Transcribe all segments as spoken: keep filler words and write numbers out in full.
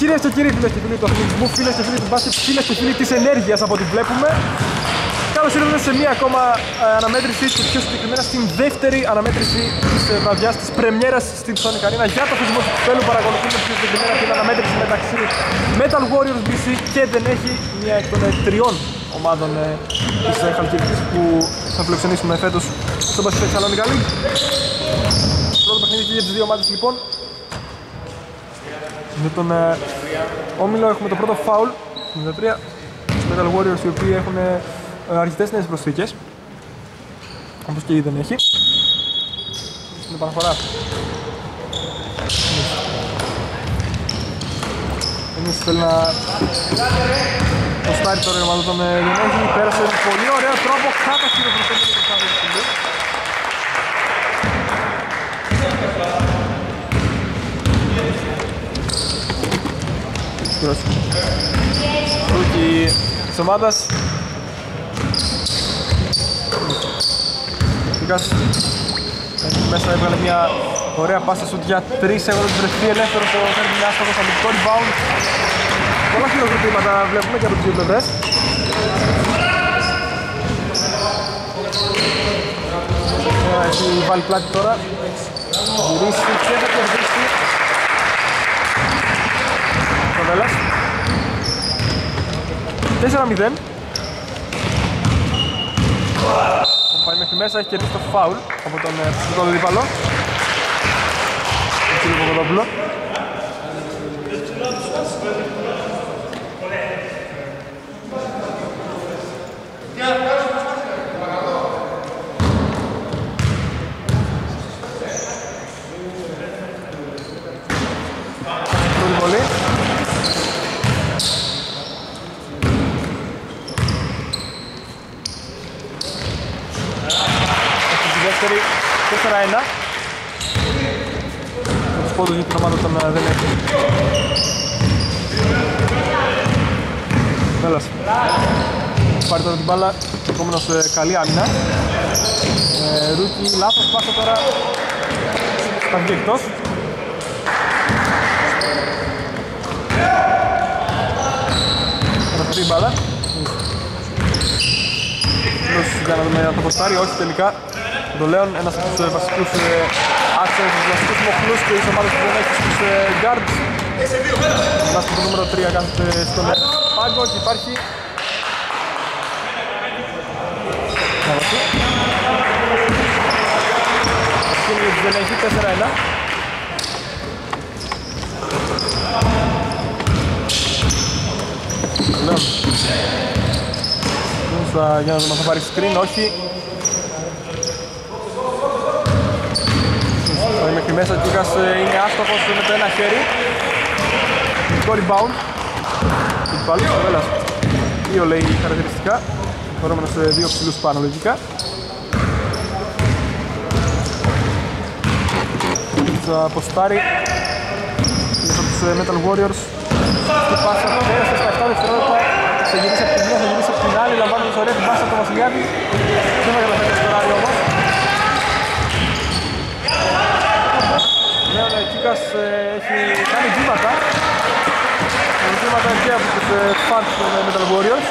Κυρίες και κύριοι, φίλες και φίλοι του αθλητισμού, φίλες και φίλοι του μπάσκετ, φίλες και φίλοι της ενέργειας από ό,τι βλέπουμε. Καλώς ήρθατε σε μία ακόμα αναμέτρηση και πιο συγκεκριμένα στην δεύτερη αναμέτρηση της βραδιάς της πρεμιέρας στην Sonic Arena για το θεσμό του κυπέλλου. Παρακολουθούμε πιο συγκεκριμένα την αναμέτρηση μεταξύ Metal Warriors μπι σι και δεν έχει μία εκ των τριών ομάδων της Χαλκιδικής που θα φιλοξενήσουμε φέτος στο Μπασκετ Θεσσαλονίκα League. Πρώτο παιχνίδι και για τις δύο ομάδες λοιπόν. Με τον ε, Όμιλο έχουμε το πρώτο φάουλ ενενήντα τρία στους Metal Warriors, οι οποίοι έχουν ε, αρκετές νέες προσθήκες, όπως και η δεν έχει. Στην επαναφορά εμείς θέλει να ποστάρει το ρεύμα του, τον δεν έχει, πέρασε πολύ ωραίο τρόπο κάτω στο χειροκροτήριο του Σάββατο του Συμβού. Ρούκι της ομάδας Φίκας μέσα έβγαλε μια ωραία πάσα σουτ για τρεις, έβγαλε την βρεθεί ελεύθερο στο σέρβι με άστοχος αμυντικό rebound. Πολλά χειροκροτήματα βλέπουμε και από τις δύο πλευρές. Έχει βάλει πλάτη τώρα, γυρίσει και θα κερδίσει το Βέλλας. τέσσερα μηδέν. Πάει μέχρι μέσα, έχει κερδίσει το φάουλ από τον ψηφικό του δίπαλο, τον κύριο Παπαδόπουλο. Πρώτη βολή. τέσσερα ένα. Με τους πόντους για την ομάδα όταν δεν έχει. Βέλλας πάρει τώρα την μπάλα, επόμενος καλή άμυνα. ε, Ρούκι, λάθος πάσα τώρα, θα βγει εκτός. Αναφερθεί η μπάλα για να δούμε αν θα ποστάρει, όχι τελικά. Το Λέον, ένας από τους βασικούς άξονες, τους βασικούς μοχλούς και τις ομάδες που δεν έχει στους guards. Ένας από το νούμερο τρία κάθεται στον πάγκο και υπάρχει Σκήνη δεν έχει, τέσσερα ένα. Λέον για να δούμε αν θα πάρει screen, όχι. Μέχρι μέσα ο Κίκας είναι άστοχος με το ένα χέρι. Το rebound. Και πάλι ο Βέλλας δύο λέει χαρακτηριστικά, φορόμενος σε δύο ψηλούς πάνω λογικά. Θα αποστάρει για τους Metal Warriors. Αυτή πάσα πέρασε στα επτά δευτερόλεπτα. Θα γυρίσει από την μία, θα γυρίσει από την άλλη, λαμβάνοντας ωραία την πάσα από τον Βασιλιάδη. Δεν θα καταφέρει στο ωράριο όμως. Νέον ο Κίκας έχει κάνει βήματα. Βήματα και από τους fans των Metal Warriors,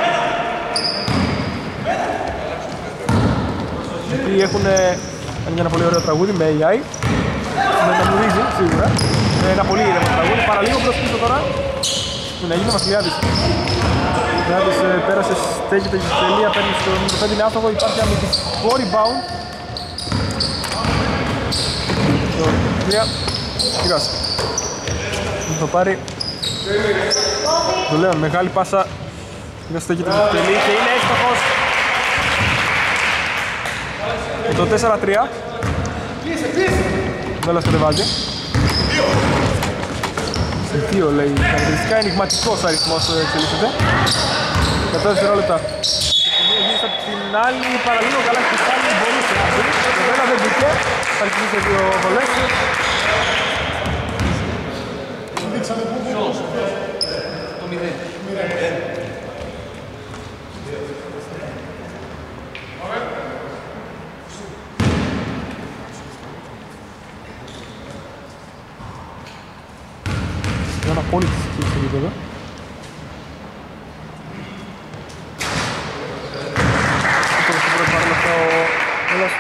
οι οποίοι έχουν ένα πολύ ωραίο τραγούδι με έι άι. Με τα μουρίζει σίγουρα. Ένα πολύ ήρεμο τραγούδι. Παραλίγο προς πίσω τώρα. Που να γίνει ο Βασιλιάδης. Ο Βασιλιάδης πέρασε, στέκεται και στη τελεία, παίρνει στο νούμερο πέντε, είναι άστοχο, υπάρχει αμυντικό rebound. Το τρία. Κοίτας. Θα πάρει. Το λέω, μεγάλη πάσα. Κοίτας στέκεται στη τελεία και είναι έστοχος. Και το τέσσερα τρία. Βέλλας κατεβάζει. Σε δύο λέει χαρακτηριστικά, ενιγματικός αριθμός εξελίσσεται. εκατό δευτερόλεπτα. Γύρισε από την άλλη, παραλίγο καλά και πάλι μπορούσε να μπει. Το Βέλλα δεν μπήκε, θα αρχίσει σε δύο βολές. Το μηδέν. σχεδόν απόλυτη ισχύ στο επίπεδο. Αυτό το πρώτο παρόλο αυτό όλος.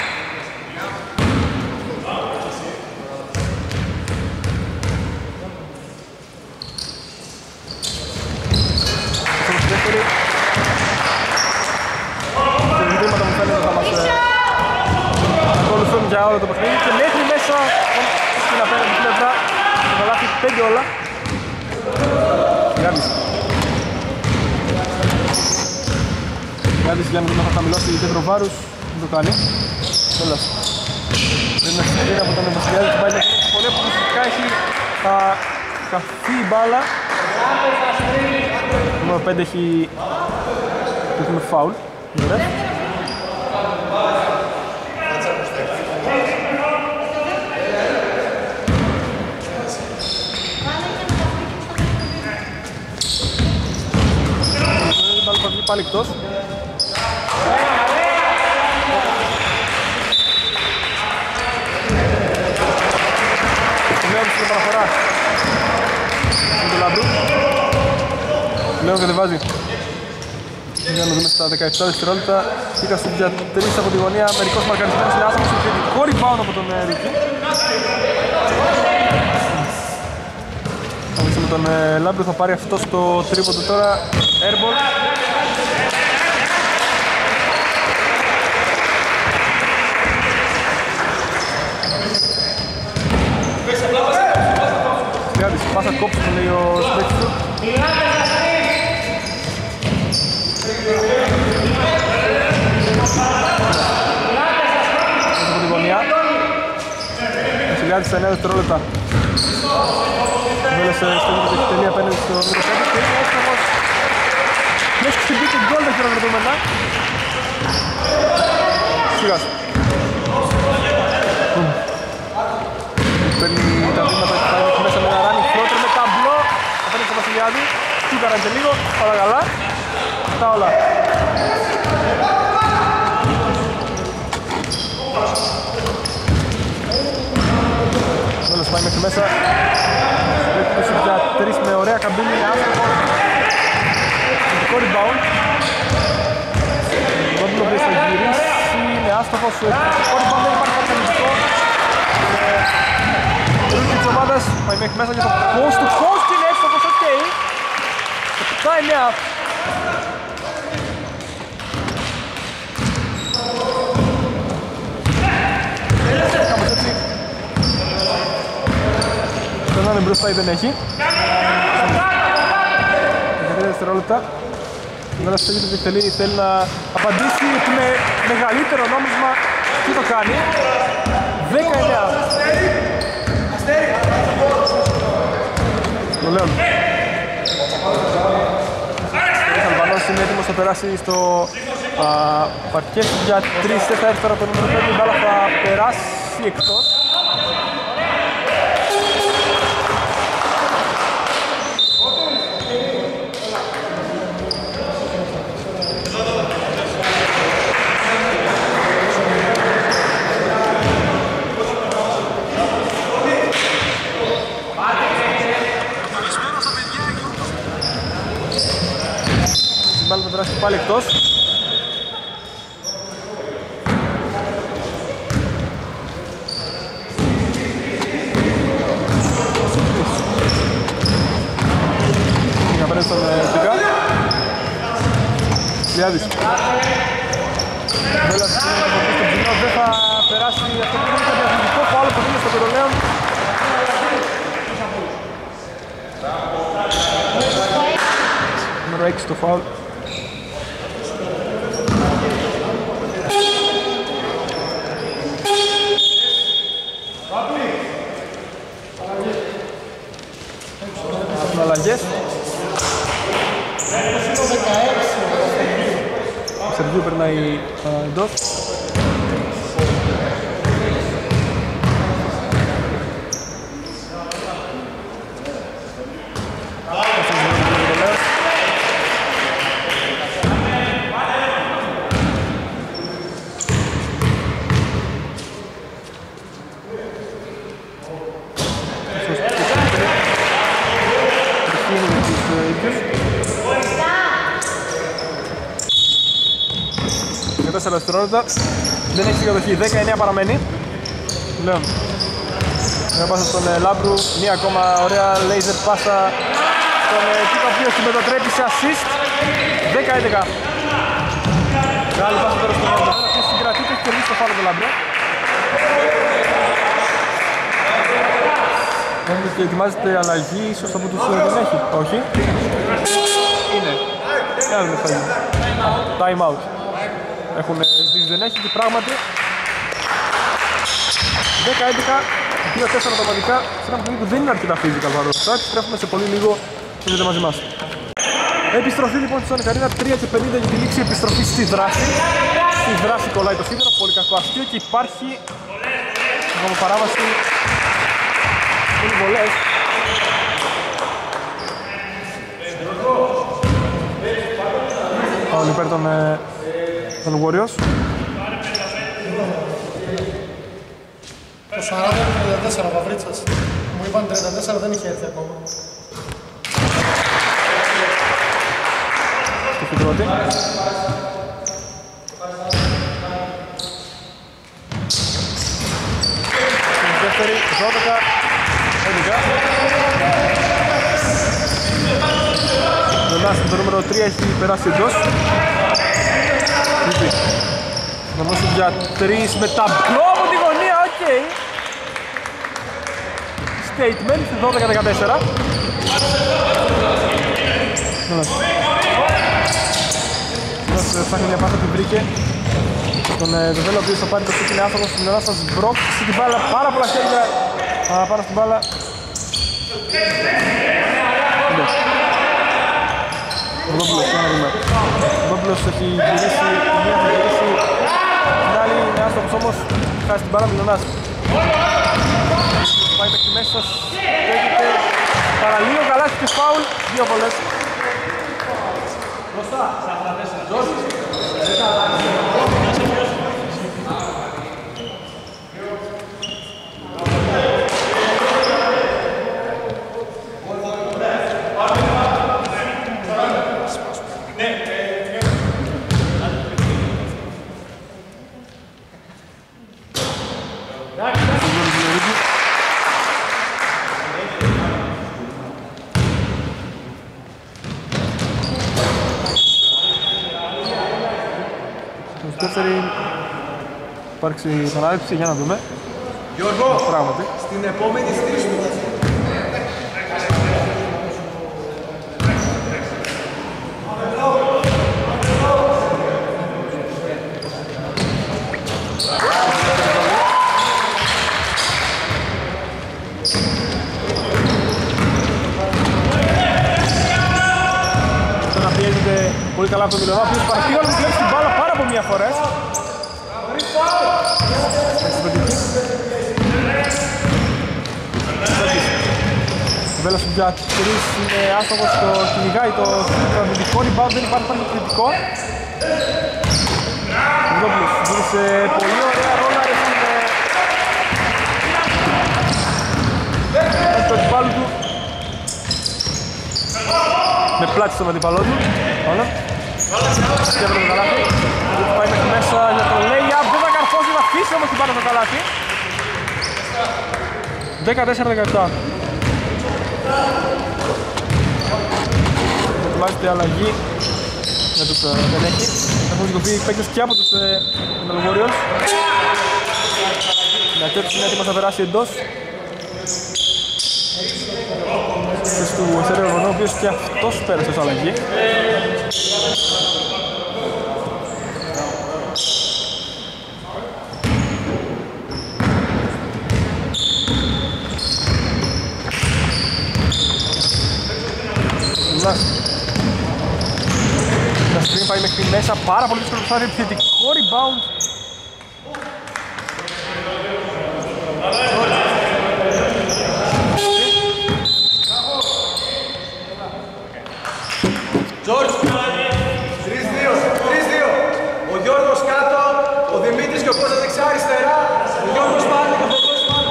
Αυτό το δεύτερη. Και βήματα μου φαίνεται θα μας ακολουθούν για όλο το παιχνίδι και μέχρι μέσα στην απέναντι πλευρά θα λάβει πέντε όλα. Γιάννης. Γιάννης για να δούμε θα χαμηλώσει κέντρο βάρους, δεν το κάνει. Όλας. Δεν είναι συγκεκριμένα από τον Βασιλιάδη που πάει μέχρι πολύ που φυσικά έχει θα καθεί η μπάλα. Το νούμερο πέντε έχει έχουμε φάουλ. Ωραία. Πάλι εκτός. Λέω στην παραφορά. Με τον Λαμπρού. Λέω κατεβάζει. Για να δούμε στα δεκαεπτά δευτερόλεπτα. Πήγα στους για τρεις από τη γωνία. Μερικός μαρκαρισμένος είναι άσχημος. Επιθετικό rebound από τον Ρίκη. Θα δείξουμε τον Λάμπρου. Θα πάρει αυτό στο τρίποντο τώρα. Airball. Πάσα κόψη που λέει ο συμπαίκτης του. Μέσα από τη γωνία. Βασιλιάδης στα εννέα δευτερόλεπτα. Βέλεσε στο ίδιο το τελεία απέναντι στο νούμερο πέντε και είναι έστοχος. Έχει ξυπεί και γκολ τα χειροκροτούμενα. Σιγάς. Παίρνει τα βήματα και πάει μέσα με ένα running floater με ταμπλό απέναντι στο Βασιλιάδη. Τσούκαραν και λίγο, όλα καλά. Τα όλα. Όλος πάει μέχρι μέσα. Πρέπει για τρεις με ωραία καμπίνη, είναι άστοχο. Ειδικό rebound. Ρόμπλο που θα γυρίσει, είναι άστοχος. Ειδικό rebound, δεν υπάρχει κάτι αμυντικό. Ρούκι της ομάδας πάει μέχρι μέσα για το post του post είναι εύστοχος, οκ. επτά εννέα. Κάπως έτσι. Τον άλλον μπροστά ή δεν έχει. δεκατρία δευτερόλεπτα. Ο Δέλλας θέλει το εκτελεί, θέλει να απαντήσει με μεγαλύτερο νόμισμα. Τι το κάνει. δέκα εννέα. Το λέω. Ο Αλβανός είναι έτοιμος να περάσει στο παρκέ για τρεις τέσσερα το νούμερο πέντε. Η μπάλα θα περάσει εκτός. Η μπάλα θα περάσει πάλι εκτός. Για πέρα στον Πίκα. Λιάδης. Βέλας δεν θα περάσει αυτό που είναι το διαθλητικό φάουλ που είναι στο Πυρολέον. Νούμερο έξι το φάουλ. Αλλαγές. Ο Σεργίου περνάει εντός. τέσσερα δευτερόλεπτα. Δεν έχει κατοχή, δέκα εννέα παραμένει. Λέω. Μια πάσα στον ε, Λάμπρου, μία ακόμα ωραία laser πάσα στον ε, Κίκα, ο οποίος τη μετατρέπει σε assist. δέκα έντεκα. Μεγάλη πάσα τώρα στον Λάμπρου, ο οποίος συγκρατεί και έχει κερδίσει το φάουλ του Λάμπρου. Νομίζω ότι ετοιμάζεται αλλαγή, ίσως από τους δεν έχει. Όχι. Είναι. Για να δούμε τι θα γίνει. Time out. Έχουν ζητήσει, δεν έχει και πράγματι. δέκα έντεκα, δύο τέσσερα τα βαλικά. Σε ένα παιχνίδι που δεν είναι αρκετά physical παρόλα αυτά. Επιστρέφουμε σε πολύ λίγο και μείνετε μαζί μας. Επιστροφή λοιπόν στη Sonic Arena, τρία και πενήντα για τη λήξη, επιστροφή στη δράση. Στη δράση κολλάει το σίδερο, πολύ κακό αστείο και υπάρχει ακόμα παράβαση. Είναι βολές. Όλοι υπέρ των, ε, των Warriors. Το σαράντα τριάντα τέσσερα Βαβρίτσας. Μου είπαν τριάντα τέσσερα, δεν είχε έρθει ακόμα. Στο φυτρώτη. Στην δεύτερη, δώδεκα, έντεκα. Λονάς με το νούμερο τρία έχει περάσει εντός. Να δώσει για τρεις με ταμπλό από τη γωνία, οκ. Okay. Statement, δώδεκα δεκατέσσερα. Λονάς ψάχνει μια πάσα, την βρήκε. Τον Βεβέλο, ο οποίος θα πάρει το σούτ, είναι άστοχος. Λονάς θα σμπρώξει την μπάλα, πάρα πολλά χέρια πάνω στην μπάλα. Ο Δόπουλος, για να δούμε. Ο Δόπουλος έχει γυρίσει, μία θα γυρίσει, την άλλη είναι άστοχος όμως, χάσει την μπάλα Μιλωνάς. Πάει μέχρι μέσα, στέκεται παραλίγο, καλάθι και φάουλ, δύο βολές. Μπροστά, σαράντα τέσσερα. Δεύτερη υπάρξει επανάληψη, για να δούμε. Γιώργο, πράγματι. στην επόμενη στήριξη του. Τώρα πιέζεται πολύ καλά από τον Μιλωνά, ο οποίος παρατήγει όλο κλέψει την μπάλα πάρα από μία φορές. Ο Βέλος για τρεις είναι άστοχος, το κυνηγάει το αμυντικό rebound, δεν υπάρχει πάνω κριτικό. Ο Βίλοπουλος βρίσκεται πολύ ωραία ρόλα, έχει το αντιπάλου του. Με πλάτη στον αντιπαλό του. Όλα. Και έβρεπε το καλάθι. Πάει μέχρι μέσα για το lay-up. Δεν θα καρφώσει, θα αφήσει όμως την πάνω το καλάθι. δεκατέσσερα δεκαεπτά. Ετοιμάζεται αλλαγή για τους uh, δεν έχει. Έχουν δικοποιεί παίκτες και από τους uh, Warriors. Η Ατέτης είναι έτοιμος να περάσει εντός. Του Σέριο Βονό, ο οποίος και αυτός πέρασε σε αλλαγή. Ένα screen πάει μέχρι μέσα, πάρα πολύ δύσκολο προσπάθεια, επιθετικό rebound. Τζόρτζ, τρία δύο, τρία δύο. Ο Γιώργος κάτω, ο Δημήτρης και ο Κώστας δεξιά αριστερά. Ο Γιώργος πάνω και ο Θεοδόρης πάνω.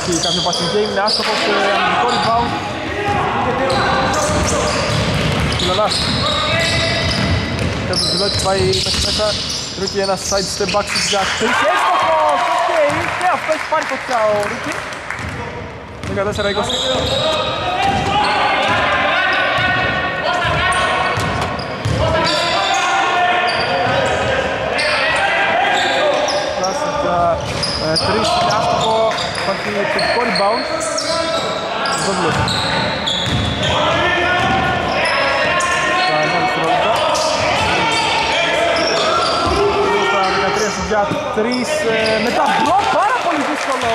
έχει κάποιο passing game, είναι άστοχος σε αμυντικό rebound. Φιλονάς. Κάποιος Βιλόκης πάει μέσα μέσα. Ρούκι ένα side step back στους για τρεις. Έστοχος! Οκ, και αυτό έχει πάρει φωτιά ο Ρούκι. δεκατέσσερα είκοσι. Τρεις είναι άστοχο, υπάρχει θετικό rebound. Δεν βλέπω. Τα εννιά δευτερόλεπτα. Στα δεκατρία για τρεις με τα μπλο, πάρα πολύ δύσκολο.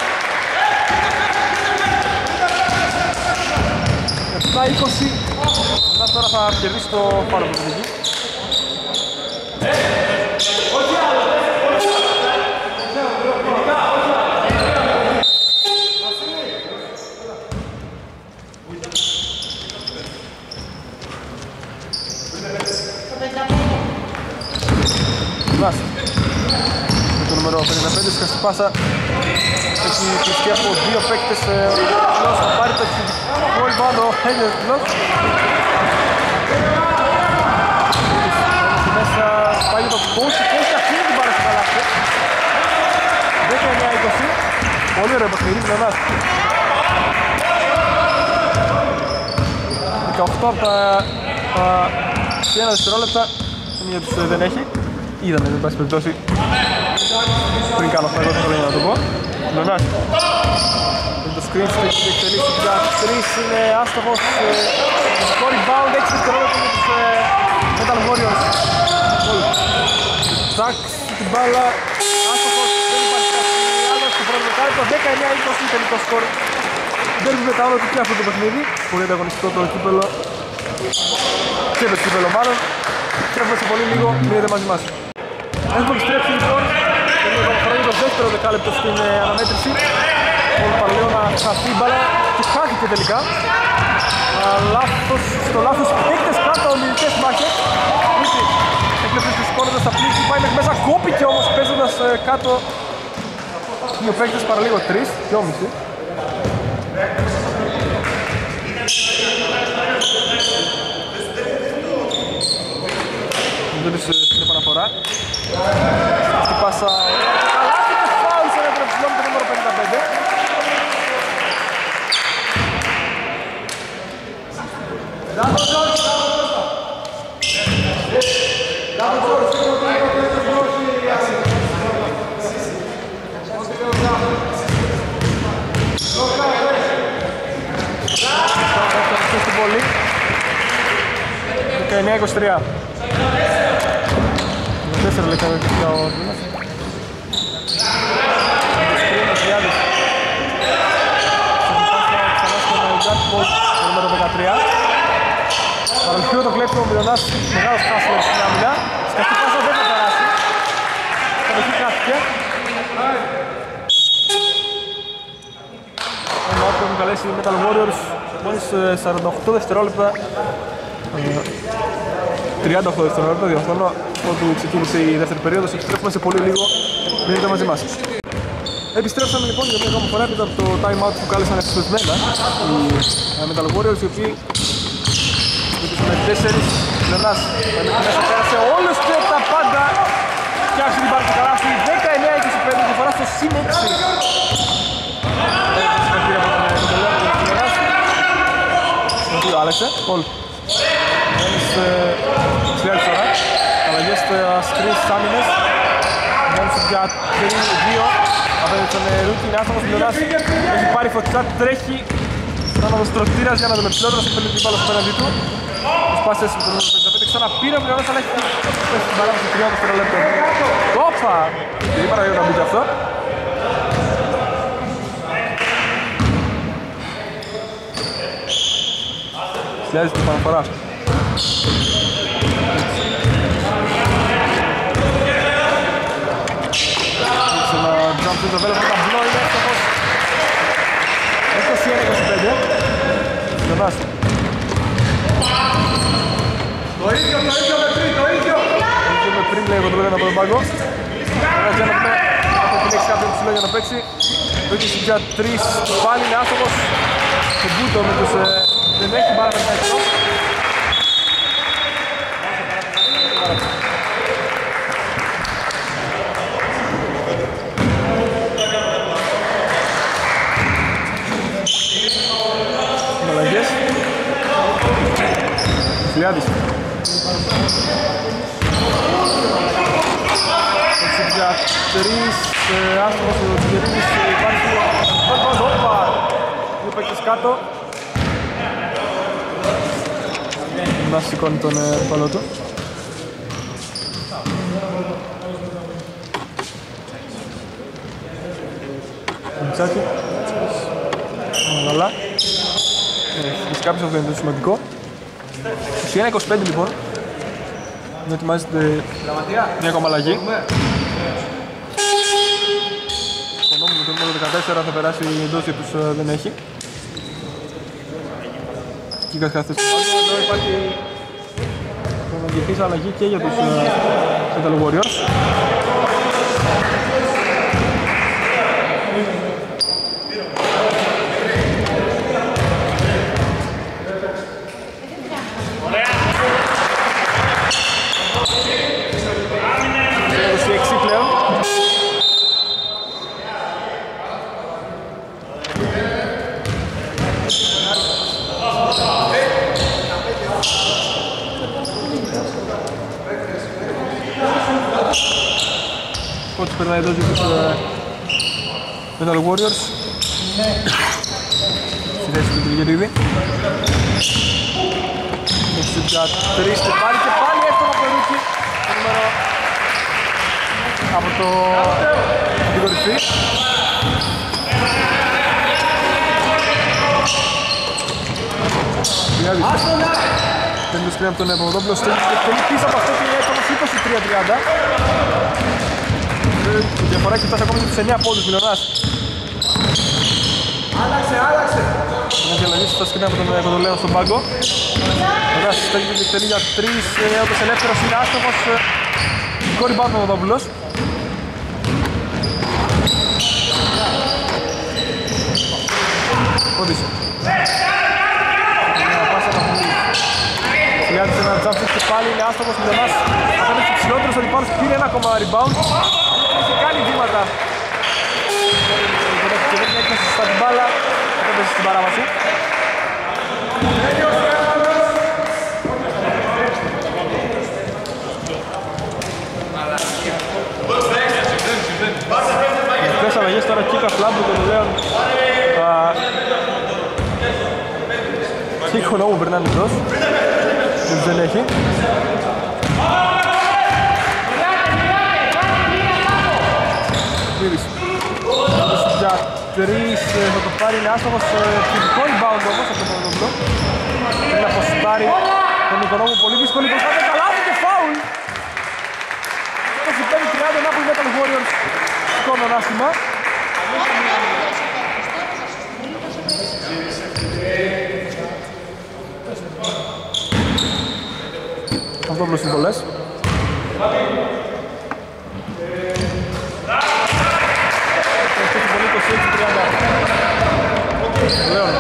επτά είκοσι. Τώρα θα κερδίσει το πάρα πολύ εκεί. Με το νούμερο πενήντα πέντε σκαστή πάσα έχει κλειστεί από δύο παίκτες. Λος θα πάρει το εξαιρετικό rebound ο Χέλιος Λος. Μέσα πάει το πόση, πόση αφήνει την πάρα στο καλάθι. δεκαεννιά είκοσι. Πολύ ωραίο παιχνίδι, Λονάς. δεκαοκτώ από τα είκοσι ένα δευτερόλεπτα. Για τους δεν έχει. Είδαμε, δεν πάση περιπτώσει. Πριν κάνω αυτό, εγώ θα θέλω να το πω. Λονάς. Με το screen στο έχει εξελίξει για τρεις, είναι άστοχος. Score rebound, έξι δευτερόλεπτα για τους Metal Warriors. Τσακ, την μπάλα, άστοχος, δεν υπάρχει κάτι άλλο στο πρώτο δεκάλεπτο. δεκαεννιά είκοσι τελικό σκορ. Δεν βρίσκεται άλλο και αυτό το παιχνίδι. Πολύ ανταγωνιστικό το κύπελο. Και το κύπελο μάλλον. Τρέφουμε σε πολύ λίγο, μείνετε μαζί μας. Έχουμε επιστρέψει λοιπόν και λίγο χρόνο το δεύτερο δεκάλεπτο στην ε, αναμέτρηση. Μόνο παραλέω να χαθεί η μπάλα και χάθηκε τελικά. Α, λάθος, στο λάθος παίκτες κάτω ομιλητές μάχες. Ρίτσι, έκλεψε στους κόρνες στα πλήση, πάει μέχρι μέσα, κόπηκε όμως παίζοντας ε, κάτω. Δύο παίκτες παραλίγο τρεις, δυόμισι. Στην επαναφορά. Στη πάσα. Καλάθι και φάουλ σε ένα τρεψιλό με το νούμερο πενήντα πέντε. δεκαεννιά είκοσι τρία. τέσσερα λεπτά για ο Δήμας. Ξανά στον Τζάκπολ, το νούμερο δεκατρία. Παραλυφθεί το κλέψιμο ο Μιλωνάς, μεγάλος χάσλερ στην άμυνα. Σκαστή πάσα δεν θα περάσει. Κατοχή χάθηκε. Ένα άτομο έχουν καλέσει οι Metal Warriors μόλις σαράντα οκτώ δευτερόλεπτα. τριάντα οκτώ δευτερόλεπτα, διορθώνω, όπου ξεκίνησε η δεύτερη περίοδος. Επιστρέφουμε σε πολύ λίγο, μείνετε μαζί μας. Επιστρέψαμε λοιπόν για μια ακόμα φορά έπειτα από το time out που κάλεσαν εξοπλισμένα οι Metal Warriors, οι οποίοι με τέσσερις Λενάς μέσα πέρασε όλες και τα πάντα και άρχισε την πάρει το καλάθι. Δεκαεννιά είκοσι πέντε διαφορά στο συν έξι. Ο Άλεξε, Πολ. Μένεις στη άλλη φορά. Αλλαγές στις τρεις άμυνες. Μένεις για δύο. Απέναντι στον Ρούκι, είναι άστοχος Λιονάς. Έχει πάρει φωτιά, τρέχει. Άνοδος τροτήρας για να το μετρηλότερο σε πέντε την μπάλα απέναντι του. Προσπάθησε με τον νούμερο πενήντα πέντε, ξαναπήρε ο Λιονάς, αλλά έχει πέσει την μπάλα στο τριάντα δευτερόλεπτο. Όπα! Και είπα να μπει και αυτό. Σλιάζει την επαναφορά. Σε ένα jump to the velvet, τα μπλό είναι εύστοχος. είκοσι ένα είκοσι πέντε. Λιονάς. Το ίδιο, το ίδιο με πριν, το ίδιο! Το ίδιο με πριν, λέει εγώ το λέγανε από τον πάγκο. Τώρα για να δούμε, θα επιλέξει κάποιον που σου λέγει να παίξει. Πέτυχε για τρεις, πάλι είναι άστοχος. Το Μπούτο με τους... Ε, δεν έχει μπάρα μέσα έξω. Μαλαγές. Φιλιάδης. Έτσι για τρεις, άστοχος ο Τσιγερίνης, υπάρχει ο Όπα, δύο παίκτες κάτω. Να σηκώνει τον παλό του. Μητσάκι. Καλά. Έχει κάποιος αυτό είναι το σημαντικό. είκοσι ένα είκοσι πέντε λοιπόν. Να ετοιμάζεται μια ακόμα αλλαγή. Ο νόμος με το νούμερο δεκατέσσερα θα περάσει εντός για τους δεν έχει. Κίκας κάθεται στο πάλι. Εδώ υπάρχει προγραμματικής αλλαγή και για τους Metal Warriors. Κότσος περνάει εδώ για τους Metal Warriors. Στη θέση του Γερίδη. Έχει για τρεις και πάλι και πάλι εύκολο από το ρούκι. Το νούμερο από το την κορυφή. Δεν το σκρίνει από τον Παπαδόπουλο. Στέλνει πίσω από αυτό και είναι έτοιμος είκοσι τρία τριάντα. Η διαφορά έχει φτάσει ακόμη στους εννέα πόντους Μιλωνάς. Άλλαξε, άλλαξε! Να διαλογίσει το σκρίνει από τον Κοντολέο στον πάγκο. Μετά στέλνει και εκτελεί για τρεις, όπως ελεύθερος είναι άστοχος. Κόρη πάνω ο Παπαδόπουλος. Πόντισε. Χρειάζεται ένα jump shot και πάλι είναι άστοχος Μιλωνάς. Απέναντι στους ψηλότερους αντιπάλους πήρε ένα ακόμα rebound. Είχε κάνει βήματα. Και δεν έκνωσε στα την μπάλα. Δεν παίζει στην παράβαση. Τρεις αλλαγές τώρα Κίκα Φλάμπου των Λέων. Και Οικονόμου περνάνε εκτός. Δεν έχει. Για τρεις θα το πάρει, είναι άστοχος. Φυσικό rebound όμως από τον Παπαδόπουλο. Θέλει να αποστάρει τον Οικονόμου, πολύ δύσκολη προσπάθεια. Καλάθι και φάουλ. είκοσι πέντε τριάντα Napoli Metal Warriors σκόναν άσχημα. Παπαδόπουλος συμβολές. είκοσι έξι τριάντα. Λέων.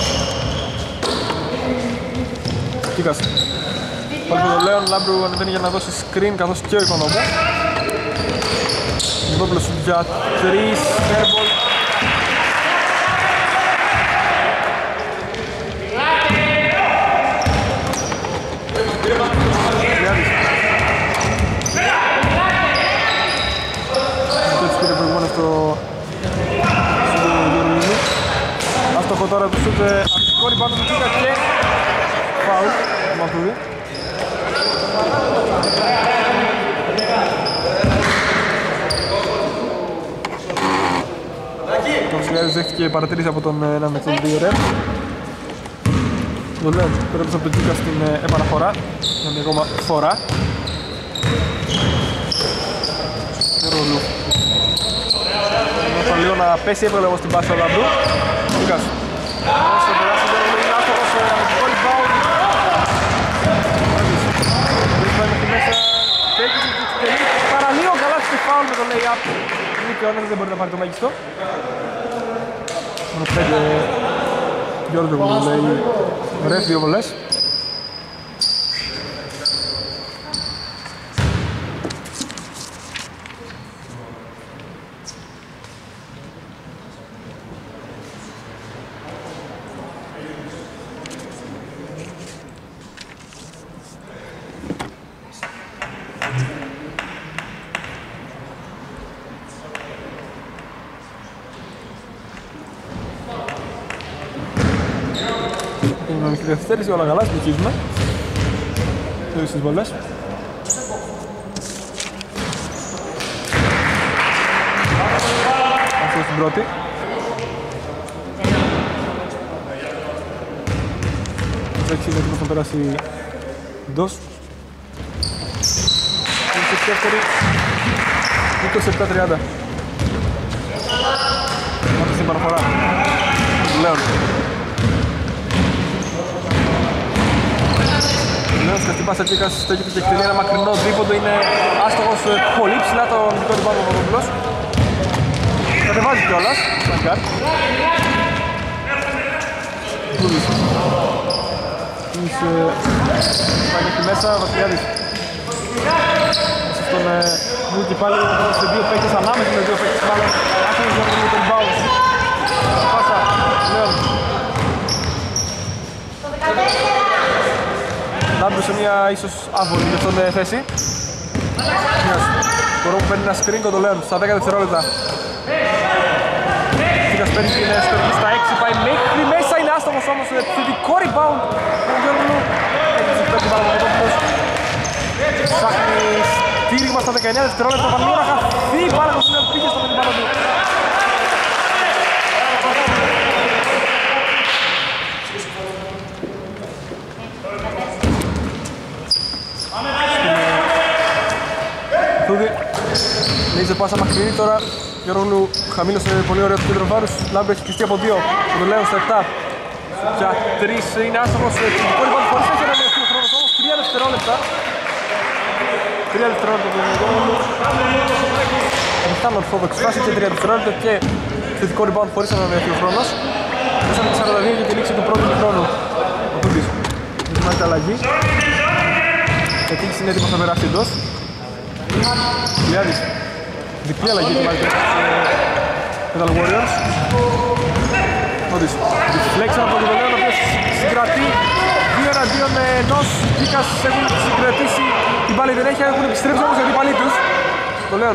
Κίκας. Πάλι το Λέων, Λάμπρου ανεβαίνει για να δώσει screen καθώς και ο Οικονόμου. Παπαδόπουλος για τρεις, airball. Άστοχο τώρα του σούτ αρχικό rebound του Κίκα και φάουλ του Μαθούδη. Ο Βασιλιάδης δέχτηκε παρατηρήσει από τον έναν με τον δύο ρεπ. Το λέω πέρασε από τον Κίκα στην επαναφορά για μια ακόμα φορά. Ρολού. Θα λίγο να πέσει εύκολα όμως την πάση ο Λαμπρού. Κίκας. Όσο περάσει το Ρολού είναι άστοχος, αμυντικό rebound. Βρίσκεται μέχρι μέσα. Τελεί παραλίγο καλά στη φάουλ με το lay-up. Είναι και ο Άννας δεν μπορεί να πάρει το μέγιστο. πέντε Γιώργο μου λέει ωραίες δύο βολές. Στη καθυστέρηση όλα καλά, συνεχίζουμε. Δύο στις βολές. Αυτό στην πρώτη. Το έξι είναι έτοιμος να περάσει εντός. Είναι στη δεύτερη. είκοσι επτά τριάντα. Αυτή στην παραφορά. Λέων. Λέων σκαστή πάσα Τσίκας στέκεται και εκτελεί ένα μακρινό δίποντο. Είναι άστοχος πολύ ψηλά τον δικό του Παύλο Παπαδόπουλος. Κατεβάζει κιόλας. Μαγκάρ. Τούλης. Τούλης πάει εκεί μέσα. Βασιλιάδης. Μέσα στον Μούκη πάλι σε δύο παίκτες ανάμεσα με δύο παίκτες μάλλον. Άσχερος για τον rebound. Πάσα. Λέων. Λάμπρος σε μια ίσως άβολη για αυτόν θέση. Κορό που παίρνει ένα screen και το Λέων στα δέκα δευτερόλεπτα. Τίκας παίρνει την σκορική στα έξι, πάει μέχρι μέσα, είναι άστοχος όμως, επιθετικό rebound του Γιώργου. Έτσι παίρνει πάρα πολύ τόπος. Ψάχνει στήριγμα στα δεκαεννιά δευτερόλεπτα, πανώ να χαθεί πάρα το Λέων, πήγε στο παιδί πάνω του. Λέιζε πάσα μακρινή τώρα. Γιώργου χαμήλωσε πολύ ωραίο το κέντρο βάρους. Λάμπρου έχει κλειστεί από δύο. Το λέω στα επτά. Για τρεις είναι άστοχος. Πολύ πάνω χωρίς έχει ανανεωθεί ο χρόνος όμως. Τρία δευτερόλεπτα. Τρία δευτερόλεπτα του Γιώργου. Ήταν ορθόδοξη φάση και τρία δευτερόλεπτα και θετικό rebound χωρίς ανανεωθεί ο χρόνος. Μέσαμε και σαράντα δύο για τη λήξη του πρώτου χρόνου. Ο Τούμπης ετοιμάζεται αλλαγή. Γιατί είναι έτοιμος να περάσει εντός. Χιλιάδης. Διπλή αλλαγή του Μάρκετ στους Metal Warriors. Όντως, deflection από τον Λέων, ο οποίος συγκρατεί δύο εναντίον ενός. Κίκας έχουν συγκρατήσει, την πάλι δεν έχει, έχουν επιστρέψει όμως οι αντίπαλοι τους. Το Λέων.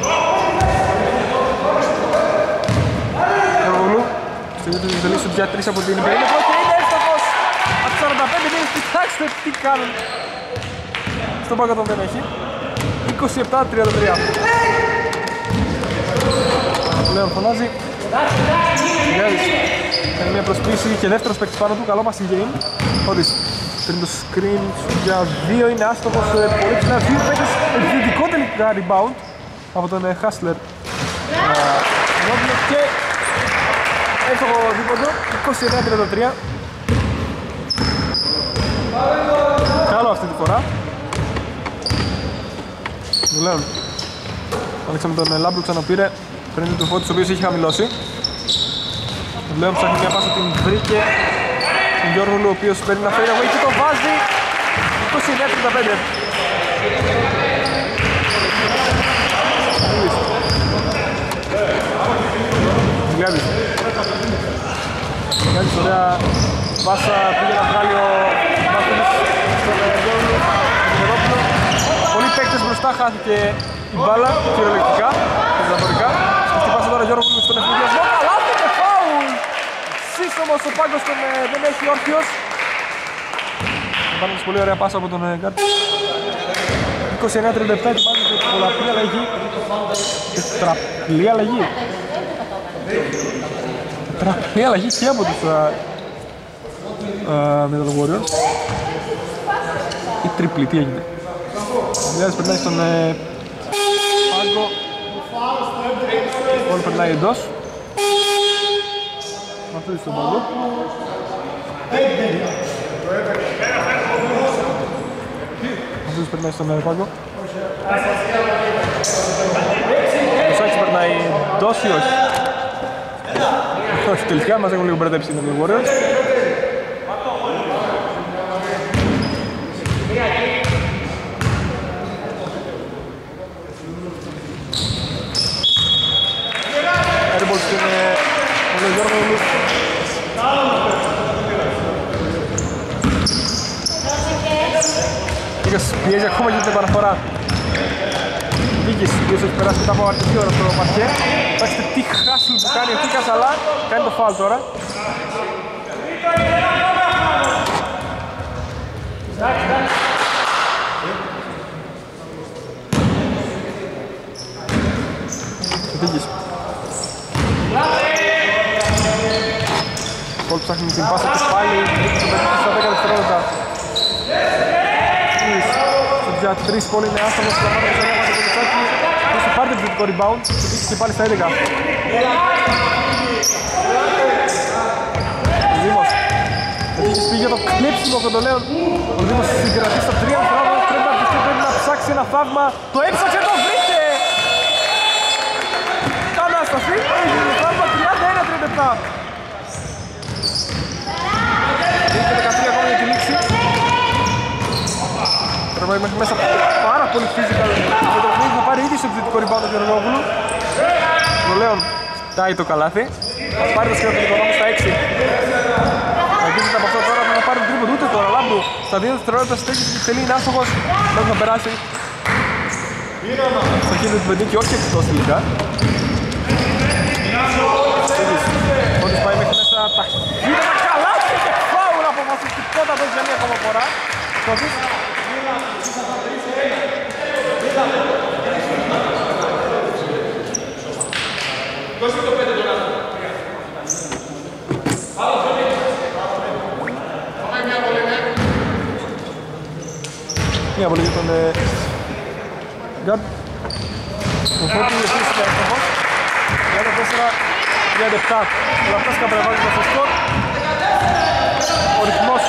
Καρογλού, στην ίδια του τελείσου για τρεις από την περίμετρο και είναι εύστοχος. Από τους σαράντα πέντε μήνες, κοιτάξτε τι κάνουν. Στον πάγκο τον δεν έχει. είκοσι επτά τριάντα τρία. Λέων φωνάζει. Γιάννης κάνει μια προσποίηση και δεύτερος παίκτης πάνω του. Καλό passing game. Όντις παίρνει το screen για δύο. Είναι άστοχος πολύ ψηλά. Δύο παίκτες επιθετικό τελικά rebound από τον Hustler και έφτωχο δίποντο. είκοσι εννέα τριάντα τρία. Καλό αυτή τη φορά. Του Λέων. Άλεξαμε τον Λάμπρου, ξαναπήρε. Παίρνει τον Φώτης, ο οποίος έχει χαμηλώσει. Του Λέων ψάχνει μια πάσα, την βρήκε. Τον Γιώργο, ο οποίος παίρνει ένα fade away και το βάζει. είκοσι εννέα τριάντα πέντε. Γιλιάδης. Γιλιάδης, ωραία πάσα, πήγε να βγάλει ο Μαθούλης στον Γιώργο. Πολλοί παίκτες μπροστά, χάθηκε η μπάλα, κυριολεκτικά, μεταφορικά. Αυτή πάσα τώρα Γιώργο στον ευθυνδιασμό, καλάθι και φάουλ! Σύσσωμος ο πάγκος τον, ε, δεν έχει όρθιος. Πάμε πολύ ωραία πάσα από τον ε, Γκάρτ. είκοσι εννέα τριάντα επτά ετοιμάζεται πολλαπλή αλλαγή. Τετραπλή αλλαγή. Τετραπλή αλλαγή και από τους Metal Warriors. Ή τριπλή, τι έγινε. Ο Γιάννης περνάει στον ε, πάγκο. Όλο περνάει εντός. Μαθούδης στον πάγκο. Μαθούδης περνάει στον ε, πάγκο. Ο Σάκης περνάει εντός ή όχι. Όχι τελικά, μας έχουν λίγο μπερδέψει με οι Warriors. Airball στην ο Γιώργο. Λίγας πιέζει ακόμα και την επαναφορά. Λίγης, ο οποίος έχει περάσει μετά από αρκετή ώρα στο παρκέ. Κοιτάξτε τι χάσιλ που κάνει ο Κίκας, αλλά κάνει το φάουλ τώρα. Λίγης. Πολ ψάχνει την πάσα του πάλι, στα δέκα δευτερόλεπτα. Για τρεις πόλη είναι άστομος, θα πάρει το σωρεύμα το Κολυτσάκι. Θα πάρει το επιθετικό rebound και πάλι στα έντεκα. Ο Δήμος. Ο Δήμος πήγε για το κλέψιμο των Κοντολέων. Ο Δήμος συγκρατεί στα τρία δευτερόλεπτα. Πρέπει να πιστεί, πρέπει να ψάξει ένα θαύμα. Το έψαξε, το βρήκε! Τα ανάσταση, έγινε το θαύμα τριάντα ένα τριάντα επτά. Είχε δεκατρία ακόμα για τη λήξη. Πρέπει μέχρι μέσα πάρα πολύ physical με το παιχνίδι που πάρει ήδη στο επιθετικό rebound του Γεωργόπουλου. Ο Λέων κοιτάει το καλάθι. Θα πάρει το σκέδο του Νικονόμου στα έξι. Αγγίζεται από αυτό τώρα να πάρει το τρίποντο ούτε τώρα. Λάμπρου στα δύο δευτερόλεπτα στέκει και τελεί είναι άστοχος. Μέχρι να περάσει στο χείλο του Βεντίκη, όχι εκτός τελικά. Μόλις πάει μέχρι μέσα τα χείλα καλάθι και φάουλ αποφασιστικότητα εδώ για μία ακόμα φορά. Δώστε το πέντε τώρα. Μια βολή για τον Γκάρντ. Ο Φώτη επίσης και εύστοχος. τριάντα τέσσερα τριάντα επτά. Ο Λαπτάς καπρεβάζει το σκορ. Ο ρυθμός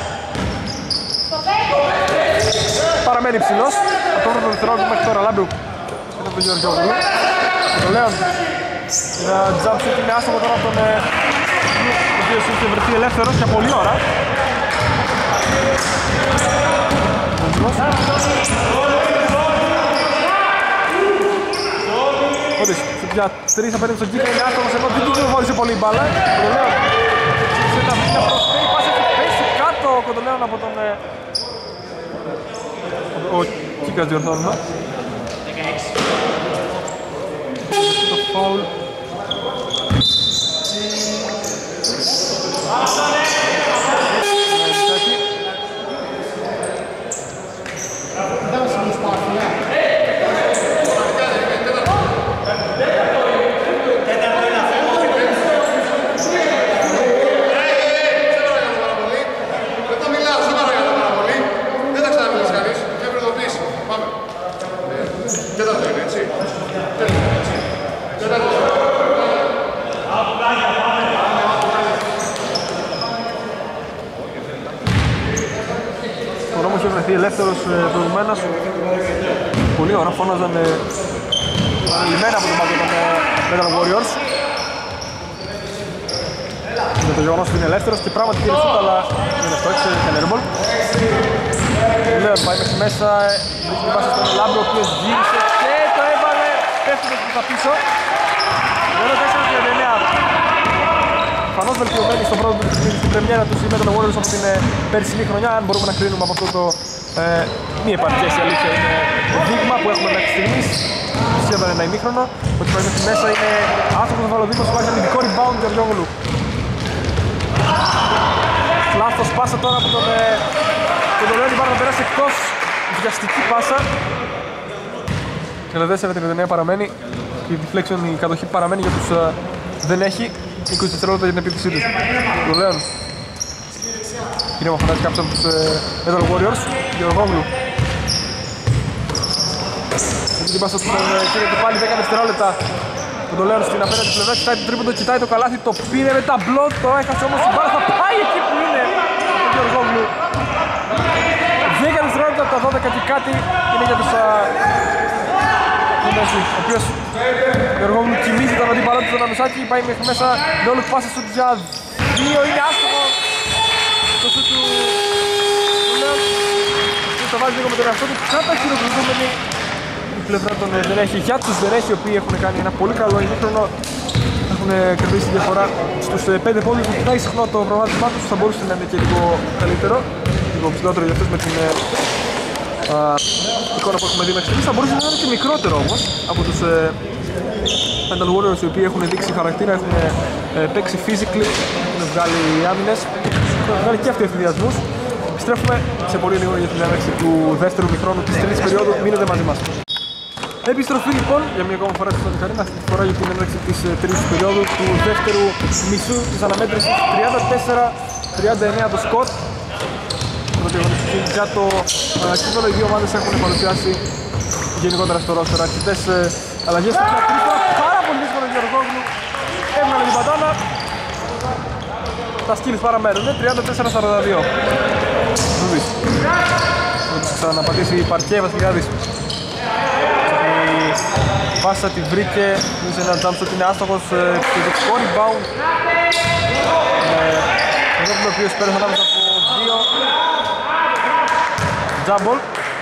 παραμένει ψηλός. Από το πρώτο δευτερόλεπτο μέχρι τώρα Λάμπρου. Ένα από τον Γεωργιόγλου. Και το Λέον. Ένα jump shoot είναι άστοχο τώρα από τον ο οποίος είχε βρεθεί ελεύθερος για πολλή ώρα. Όντως, για τρεις απέναντι στον Κίκα είναι άστοχος ενώ δεν κυκλοφόρησε πολύ η μπάλα. Το Λέον σε τα βίντεο προσφέρει πάσα και πέσει κάτω ο Κοντολέον από τον ο Κίκας διορθώνουμε. Το φάουλ. Ελεύθερος προηγουμένως. Πολύ ώρα φώναζαν λιμένα από το μάτι των Metal Warriors. Με το γεγονός ότι είναι ελεύθερος και πράγματι πήρε σούτ, αλλά δεν αυτό, έτσι έκανε airball. Λέον πάει μέχρι μέσα, βρίσκει την βάση στον Λάμπρο, ο οποίος γύρισε και το έβαλε, πέφτοντας προς τα πίσω. Εδώ τέσσερα τριάντα εννέα. Φανώς βελτιωμένοι στο πρώτο του στην πρεμιέρα τους οι Metal Warriors από την περσινή χρονιά, αν μπορούμε να κρίνουμε από αυτό το ε, μη επαρκές, η αλήθεια είναι το δείγμα που έχουμε μέχρι στιγμής. Σχεδόν ένα ημίχρονο, ότι πάει μέχρι μέσα είναι άστοχος ο Βαλοδίκος, υπάρχει ένα ειδικό rebound για Γιώργολου. Λάθος πάσα τώρα από τον Κοντολέον, υπάρχει να περάσει εκτός, βιαστική πάσα. τριάντα τέσσερα τριάντα εννέα παραμένει και η deflection, η κατοχή παραμένει για τους uh, δεν έχει είκοσι δευτερόλεπτα για την επίθεσή τους. Το Λέον είναι μου φαντάζει κάποιος από τους uh, Metal Warriors, Γεωργόγλου. Έχει την πάσα στον κύριε του πάλι δέκα δευτερόλεπτα. Το Λέον στην απέναντι πλευρά, κοιτάει το τρίποντο, κοιτάει το καλάθι, το πήρε με ταμπλό, το έχασε όμως η μπάλα, θα πάει εκεί που είναι ο Γεωργόγλου. δέκα δευτερόλεπτα από τα δώδεκα και κάτι είναι για τους uh, ο οποίος Γεωργόγλου κοιμίζει τον αντίπαλό του τον Αμισάκη, πάει μέχρι μέσα με όλο πάσα σουτ για δύο, είναι άστοχο το σουτ του Λέων. Το βάζει λίγο με τον εαυτό του, κάτα χειροκροτούμενη η πλευρά των δεν έχει, για τους δεν έχει, οι οποίοι έχουν κάνει ένα πολύ καλό ημίχρονο. Έχουν κερδίσει τη διαφορά στους πέντε πόντους που κοιτάει συχνό το προβάδισμά τους, θα μπορούσε να είναι και λίγο καλύτερο, λίγο ψηλότερο για αυτούς με την α, εικόνα που έχουμε δει μέχρι στιγμής. Θα μπορούσε να είναι και μικρότερο όμως από τους Pendal Warriors, οι οποίοι έχουν δείξει χαρακτήρα, έχουν ε, παίξει physically, έχουν βγάλει άμυνες, έχουν βγάλει και αυτοί ευθυδιασμούς. Επιστρέφουμε σε πολύ λίγο για την έναρξη του δεύτερου μηχρόνου της τρίτης περίοδου. Μείνετε μαζί μας. Επιστροφή λοιπόν για μια ακόμα φορά στη Φωτικαρίνα, αυτή τη φορά για την έναρξη της τρίτης περίοδου του δεύτερου μισού της αναμέτρησης. Τριάντα τέσσερα τριάντα εννέα το σκορ. Για το κύπελλο οι δύο ομάδες έχουν παρουσιάσει γενικότερα στο ρόστερ αρκετές αλλαγές. Θα τρίτο, πάρα πολύ δύσκολο για Γεωργόγλου. Έβγαλε την πατάνα. Τα σκύλες παραμένουν, τριάντα τέσσερα σαράντα δύο. Δούδης. Θα τους ξαναπατήσει η Παρκέ Βασιλιάδης. Η πάσα τη βρήκε, είχε ένα jump shot, είναι άστοχος, επιθετικό rebound. Ο Γεωργόγλου ο οποίος πέρασε ανάμεσα από δύο. Τζάμπολ.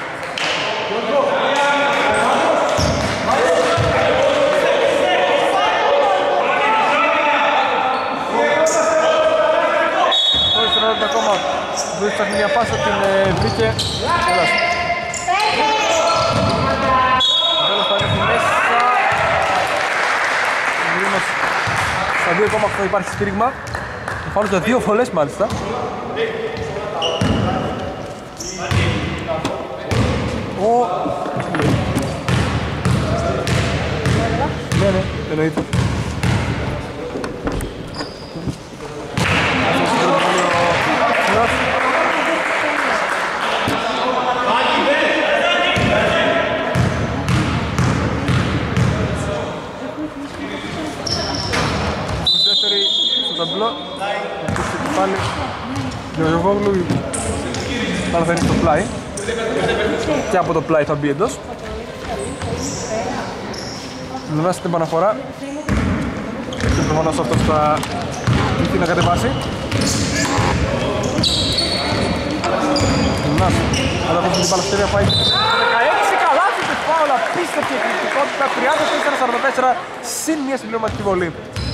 Ακόμα δεν φτιάχνει μια πάσα, την βρήκε. Τέλος. Τέλος θα είναι μέσα. Στα δύο ακόμα αυτό υπάρχει στήριγμα. Φάουλ για δύο φωλές μάλιστα. Ο... Ναι, ναι, εννοείται. Δεύτερη στο ταμπλό. Ακούστε και πάλι Γεωργόγλου. Τώρα θα είναι στο πλάι. Και από το πλάι θα μπει εντός. Λεβάσει την επαναφορά. Και προφανώς αυτός θα ήθελε να κατεβάσει. Λεβάσει. Αλλά από την παλαιστέρια πάει δεκαέξι καλάθι και φάουλ. Απίστευτη εκπληκτικότητα. τριάντα τέσσερα σαράντα τέσσερα συν μια συμπληρωματική βολή.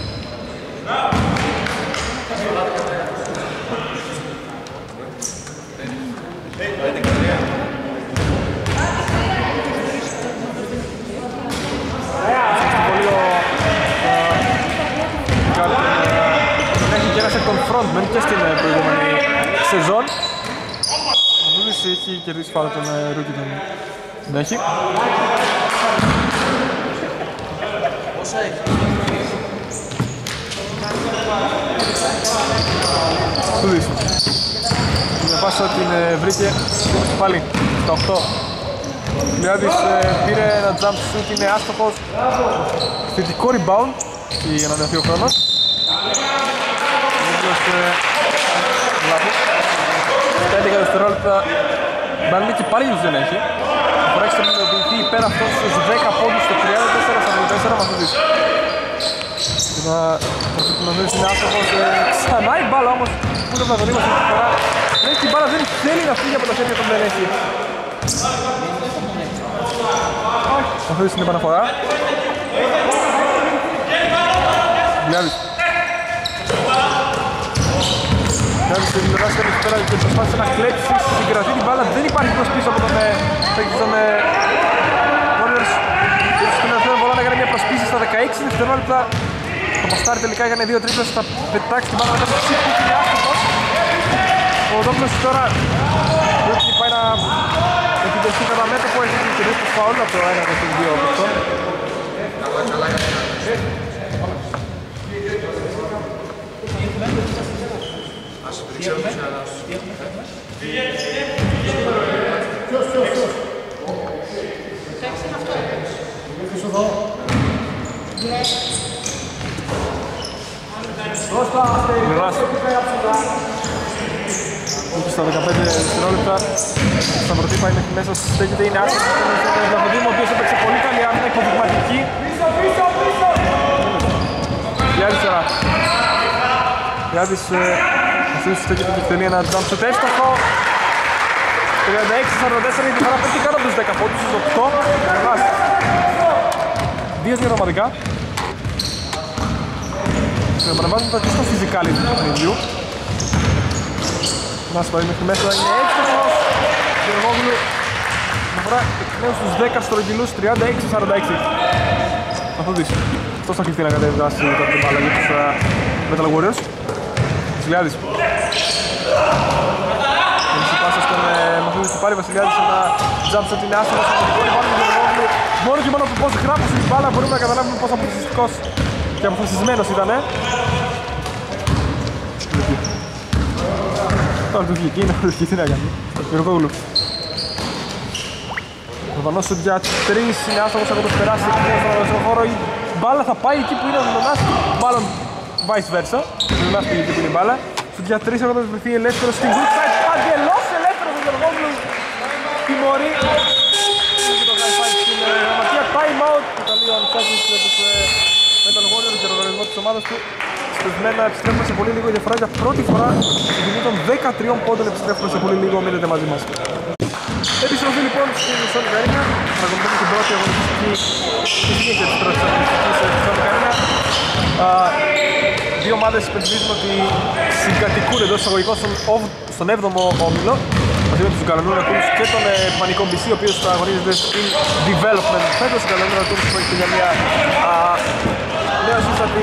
Έχει και ένας εκ των frontmen και στην προηγούμενη σεζόν. Ο Δούδης έχει κερδίσει πάρα τον ρούκι τον έχει. Πόσα έχει? Δούδης. Την πάσα την βρήκε πάλι στα οκτώ. Λιάδης πήρε ένα jump shoot, είναι άστοχος. Θετικό rebound για να ανανεωθεί ο χρόνος. Τα έντεκα δευτερόλεπτα μπαίνουν και πάλι δεν έχει. Θα φοράξει τον υλοποιητή υπέρ αυτός στους δέκα πόντους στο τριάντα τέσσερα σαράντα τέσσερα μαθητής. Να δεις είναι άστοχος. Ξανά η μπάλα όμως που είναι να τον είμαστε αυτή τη φορά. Η μπάλα δεν θέλει να φύγει από τα χέρια των δεν έχει. Θα δεις την επαναφορά. Λιάδης. Λιάδης την περάσει εκεί πέρα και προσπάθησε να κλέψει, συγκρατεί την μπάλα, δεν υπάρχει προς πίσω από τον παίκτη των Warriors. Στην τελευταία βολά να κάνει μια προσπίση στα δεκαέξι δευτερόλεπτα. Το παστάρι τελικά έκανε δύο τρίπλες, θα πετάξει την μπάλα μετά το ψήφι που είναι άστοχος. Ο Δόκλος τώρα διότι πάει να επιτευχθεί κατά μέτωπο, έχει και κυρίως τους φαούλ από το ένα και το δύο από αυτό. Μοιράς. Στα δεκαπέντε δευτερόλεπτα στα πρωτήπα είναι μέσα, στέκεται, είναι άσχετος στον Δαφοδήμο, ο οποίος έπαιξε πολύ καλή άμυνα, υποδειγματική. Γιάννης τώρα. Γιάννης αυτός στέκεται και εκτελεί ένα jump shot εύστοχο. τριάντα έξι σαράντα τέσσερα, η διαφορά πέφτει κάτω από τους δέκα πόντους, στους οκτώ. Δύο διαδραματικά. Επαναβάζουμε τα στο φυσικάλι του παιχνιδιού. Μας πάει μέχρι μέσα, είναι έξτοχος. Γεωργόγλου να φορά εκ νέου στους δέκα στρογγυλούς, τριάντα έξι σαράντα έξι. Θα δεις. Αυτός θα κληθεί να κατεβάσει τώρα την μπάλα για τους uh, Metal Warriors. Βασιλιάδης. Έχει πάσα στον Μαθούδη του πάρει Βασιλιάδης ένα jump shot, είναι άσχετος. Μόνο και μόνο από πώς γράψει την μπάλα μπορούμε να καταλάβουμε πόσο αποφασιστικός και αποφασισμένος ήτανε. Τώρα του βγήκε, είναι ο Ρουκή, τι να κάνει. Γεωργόγλου. Ο Βανός σουτ για τρεις, είναι άστοχος από το περάσει στον αγωνιστικό χώρο. Η μπάλα θα πάει εκεί που είναι ο Δονάς, μάλλον vice versa. Ο Δονάς πήγε εκεί που είναι η μπάλα. Σουτ για τρεις, έχοντας βρεθεί ελεύθερος στην good side. Παγγελός ελεύθερος ο Γεωργόγλου. Τιμωρεί. Και το high five στην γραμματεία. Time out. Ιταλία ο Ανιστάκης για τους Metal Warriors και τον οργανισμό της ομάδας του. Σπεσμένα επιστρέφουμε σε πολύ λίγο, η διαφορά για πρώτη φορά στην τιμή των δεκατριών πόντων επιστρέφουμε σε πολύ λίγο, μείνετε μαζί μας. Επιστροφή λοιπόν στην Sonic Arena, παρακολουθούμε την πρώτη αγωνιστική συνέχεια της πρώτης αγωνιστικής στην Sonic Arena. Δύο ομάδες υπενθυμίζουν ότι συγκατοικούν εντός εισαγωγικών στον έβδομο όμιλο, μαζί με τους Γκαλανούρα Κούλους και τον Πανικό μπι σι, ο οποίος αγωνίζεται στην Development. Φέτος ο Γκαλανούρα Κούλους πρόκειται για μια νέα σύστατη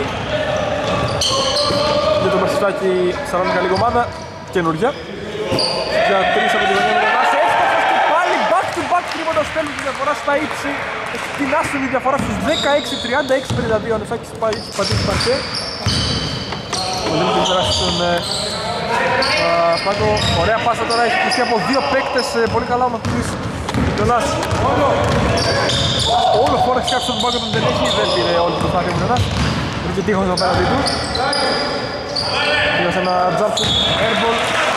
για το Μαρσιστάκι Σαλόνικα λίγη ομάδα, καινούργια. Για τρεις από την γωνία με τον Άση, εύστοχος και πάλι back to back τρίποτα στέλνουν τη διαφορά στα ύψη. Την άσχημη διαφορά στους δεκαέξι τριάντα έξι πενήντα δύο, ο Νεσάκης έχει πατήσει παρκέ. Ο Λίνος έχει περάσει στον Πάγκο, ωραία πάσα τώρα, έχει κλειστεί από δύο παίκτες, πολύ καλά ο Μαθούδης Γιονάς. Όλο χώρο έχει φτιάξει τον Πάγκο, τον δεν έχει, δεν πήρε όλη την προσπάθεια ο Γιονάς. Βρήκε τείχος εδώ πέρα δίπλου. Πήγα σε ένα jump shot, airball.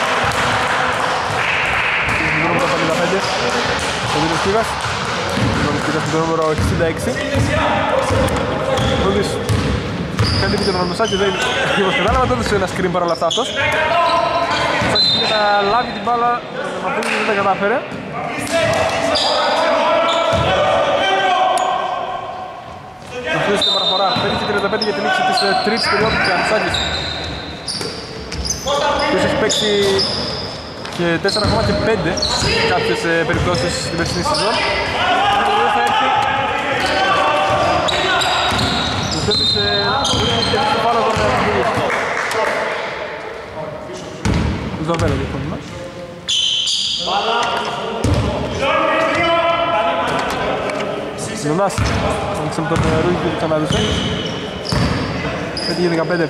Πήγα στο νούμερο πενήντα πέντε. Ο Δίνος Πήγας. Πήγα στο νούμερο εξήντα έξι. Ρούδης κάνει τύπη και τον Μεσάκη, δεν είναι κατάλαβα, δεν έδωσε ένα screen παρόλα αυτά αυτός. Ο Μεσάκης πήγε να λάβει την μπάλα, ο Μαθούδης δεν τα κατάφερε. Μαθούδης την παραφορά, πέντε και τριάντα πέντε για την λήξη της τρίτης περίοδου και Ανισάκης. Ποιος έχει παίξει και τέσσερα ακόμα και πέντε σε κάποιες περιπτώσεις στην περσινή σεζόν. Δεν θα έρθει. Τους έπεισε και το βάλω τον Μαθούδη. Τους δαβέλω λοιπόν. Λονάς, άνοιξε με τον Ρούγι και το ξανάδουσε. πέντε και δεκαπέντε.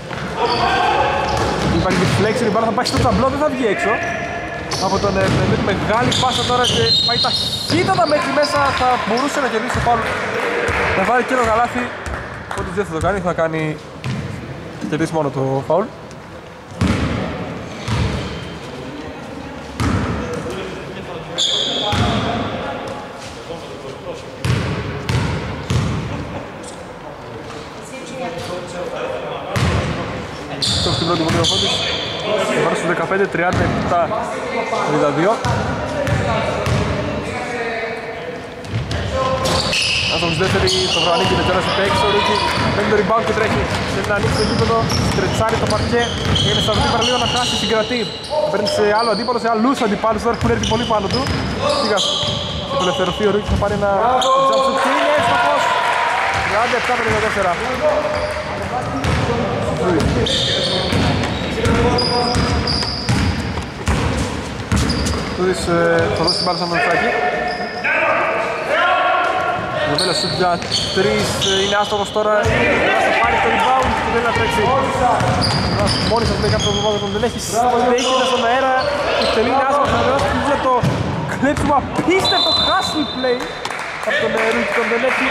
Υπάρχει και φλέξη, η μπάλα θα πάει στο ταμπλό, δεν θα βγει έξω. Από τον Μενέτ, μεγάλη πάσα τώρα και πάει ταχύτατα μέχρι μέσα, θα μπορούσε να κερδίσει το φάουλ. Θα βάλει και το καλάθι, όντως δεν θα το κάνει, θα κάνει και κερδίσει μόνο το φάουλ. Στην πρώτη βολή ο Φώτης, θα πάρει στους δεκαπέντε τριάντα επτά τριάντα δύο. Άστομος δεύτερη, το βρανίκι δεν πέρασε έξω, ο Ρούκι παίρνει το rebound και τρέχει. Θέλει να ανοίξει το γήπεδο, στρετσάρει το παρκέ, έγινε στα βρήκα λίγο να χάσει, συγκρατεί. Παίρνει σε άλλο αντίπαλο, σε άλλους αντιπάλους, τώρα έχουν έρθει πολύ πάνω του. Σιγάς, θα απελευθερωθεί ο Ρούκι, θα πάρει ένα jump shot και είναι εύστοχος. τριάντα επτά πενήντα τέσσερα. Τούδης θα δώσει την μπάλα σαν τον Τσάκη. Ο Βέλος σουτ για τρεις, είναι άστοχος τώρα. Θα πάρει το rebound και δεν θα τρέξει. Μόλις σας λέει κάποιο πρόβλημα τον δεν έχει. Στέκεται στον αέρα και τελεί είναι άστοχος. Θα δώσει για το κλέψιμο απίστευτο hustle play από τον Ρούκι, τον δεν έχει.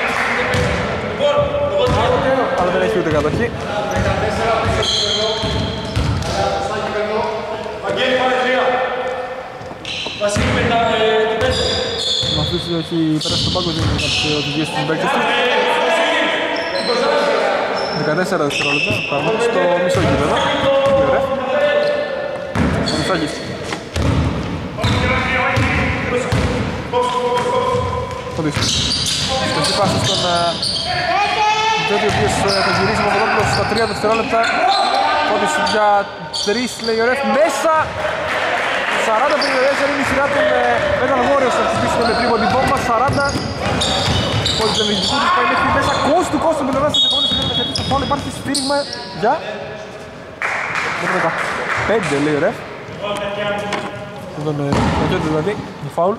Αλλά δεν έχει ούτε κατοχή. Αυτός έχει περάσει τον πάγκο, δεν είναι κάποιες οδηγίες στους παίκτες του. δεκατέσσερα δευτερόλεπτα, πάμε στο μισό γήπεδο. Ωραία. Μητσάκης. Φωτής. Στοχή πάση στον Μητσάκη, ο οποίος θα γυρίσει από Παπαδόπουλος στα τρία δευτερόλεπτα. Φωτής για τρεις, λέει ο ρεφ, μέσα. σαράντα πενήντα τέσσερα είναι η σειρά των Metal Warriors, θα χτυπήσουν με τρίποντη μπόμπα. σαράντα. Φωτής τον ενεργητικού τους πάει μέχρι μέσα. Κόστου του κόστου με λεβάσει της επόμενης ενεργητικής. Στο φάουλ υπάρχει σφύριγμα για δεκαπέντε, λέει ο ρεφ. Τον Μαγιώτη δηλαδή, το φάουλ.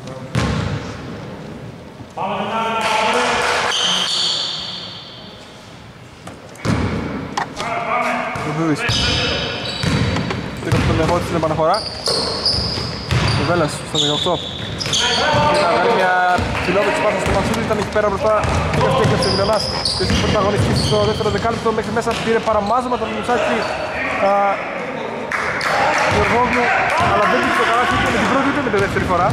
Δούδης. Πήρε από τον Λεγότη στην επαναφορά. Ο Βέλλας στο δεκαοκτώ. Ήταν μια φιλόδοξη πάσα στο Μασούλη, ήταν εκεί πέρα μπροστά. Πήγα και έκαψε ο Μιλιονάς. Και εσύ πρωταγωνιστής στο δεύτερο δεκάλεπτο μέχρι μέσα πήρε παραμάζωμα τον Μουτσάκη Γεωργόγλου, αλλά δεν πήγε το καλάθι ούτε με την πρώτη ούτε με τη δεύτερη φορά.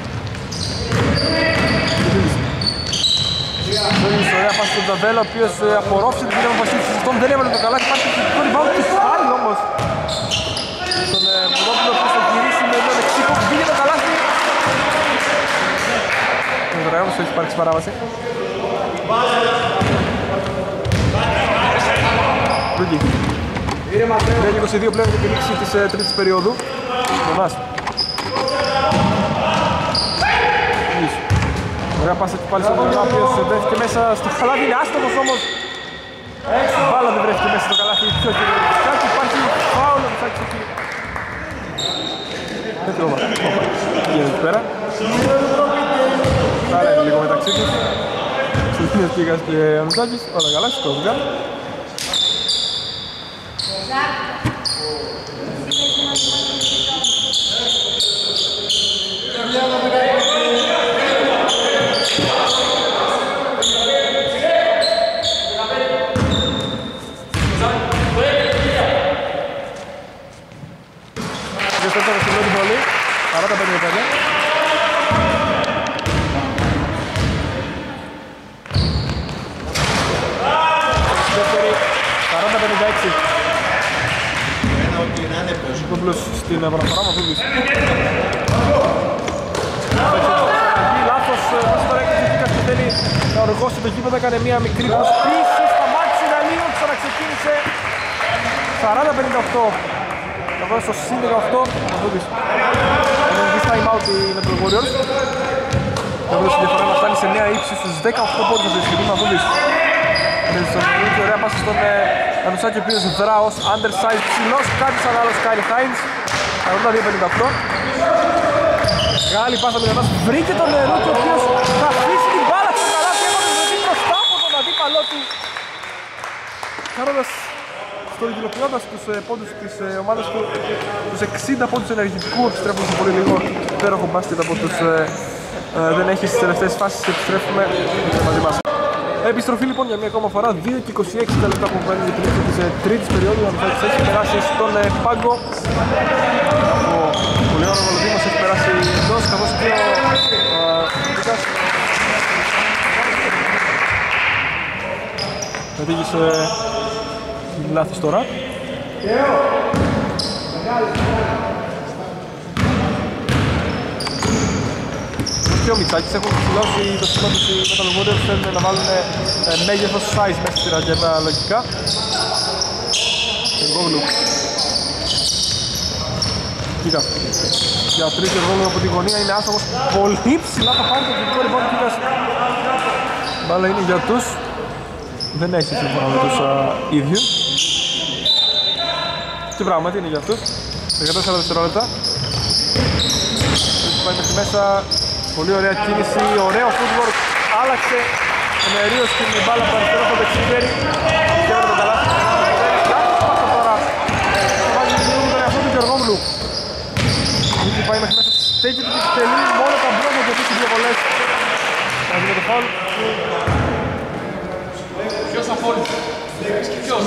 Δίνεις ωραία πάση στον Τζαβέλα, ο οποίος απορρόφησε την κυρία Βασίλης αυτόν, δεν έβαλε το καλάθι, υπάρχει και το rebound του πάλι όμως. Τον Ποδόπουλο που θα γυρίσει με τον Εξίκο, πήγε το καλάθι. Ωραία, όμως έχει υπάρξει παράβαση. Ρούγκι. Είναι είκοσι δύο πλέον για την λήξη της ε, τρίτης περίοδου. Μονάς. Ωραία πάσα και πάλι στον Μονά, ο οποίος βρέθηκε μέσα στο καλάθι, είναι άστοχος όμως. Μπάλα δεν βρέθηκε μέσα στο καλάθι, πιο και υπάρχει φάουλ, ο Μητσάκης εκεί. Δεν τρώμα, πήγαινε εκεί πέρα. Άρα είναι λίγο μεταξύ τους. Ξεκίνησε πήγας και ο Μητσάκης, όλα καλά, σηκώθηκαν. Στην επαναφορά μας δούλης. Λάθος, μας τώρα έκανα και και θέλει να οργώσει το γήπεδο, έκανε μια μικρή προσπίση, σταμάτησε να λίγο, ξαναξεκίνησε. σαράντα πενήντα οκτώ. Θα βγάλω στο συν δεκαοκτώ, μας δούλης. Είναι δεις time out οι Metal Warriors. Θα βγάλω στη διαφορά να φτάνει σε νέα ύψη στους δεκαοκτώ πόντους της στιγμή, μας δούλης. Με στον και ωραία πάση στον Ανουσάκη, ο οποίος δράος, undersized, ψηλός, κάτι σαν άλλος Κάιλ Χάινς. σαράντα δύο πενήντα οκτώ. Μεγάλη πάσα Μιλιονάς, βρήκε τον Νερούκη, ο οποίος θα αφήσει την μπάλα στο καλάθι, έβαλε το δει μπροστά από τον αντίπαλό του. Κάνοντας, στοικιλοποιώντας τους ε, πόντους της ε, ομάδας του, τους εξήντα πόντους ενεργητικού, επιστρέφουμε σε πολύ λίγο υπέροχο μπάσκετ από τους ε, ε, δεν έχει στις τελευταίες φάσεις, επιστρέφουμε μαζί μας. Επιστροφή λοιπόν για μια ακόμα φορά, δύο και είκοσι έξι τα λεπτά που βγαίνει για την λήξη της ε, τρίτης περίοδου. Ο Μητσάκης έχει περάσει στον ε, πάγκο. Ο Λεόν Βολοδήμος έχει περάσει εντός, καθώς και ο Βίκας. Οδήγησε λάθος τώρα. Και ο Μητσάκης έχουν ψηλώσει το σχήμα τους οι Metal Warriors, θέλουν να βάλουν ε, μέγεθος size μέσα στη ρακέτα λογικά. Γόγλου. Κοίτα. Για τρίτη Γόγλου από τη γωνία, είναι άστοχος. Πολύ ψηλά θα πάρει το κριτικό λοιπόν Κοίτας. Μπάλα είναι για τους. Δεν έχει σύμφωνα με τους α, ίδιους. Και πράγματι είναι για αυτούς. δεκατέσσερα δευτερόλεπτα. Έτσι πάει μέχρι μέσα. Πολύ ωραία κίνηση, ωραίο footwork, άλλαξε ο Νερίος την μπάλα από αριστερό από το δεξιχέρι και έβαλε το καλάθι. Λάθος πάσα τώρα, θα βάζει λίγο με τον εαυτό του Γεωργόγλου. Εκεί πάει μέχρι μέσα, στέκεται και τελεί μόνο τα μπλόκια και τις δύο βολές. Θα δούμε το φάουλ. Ποιος απόλυσε? Ποιος?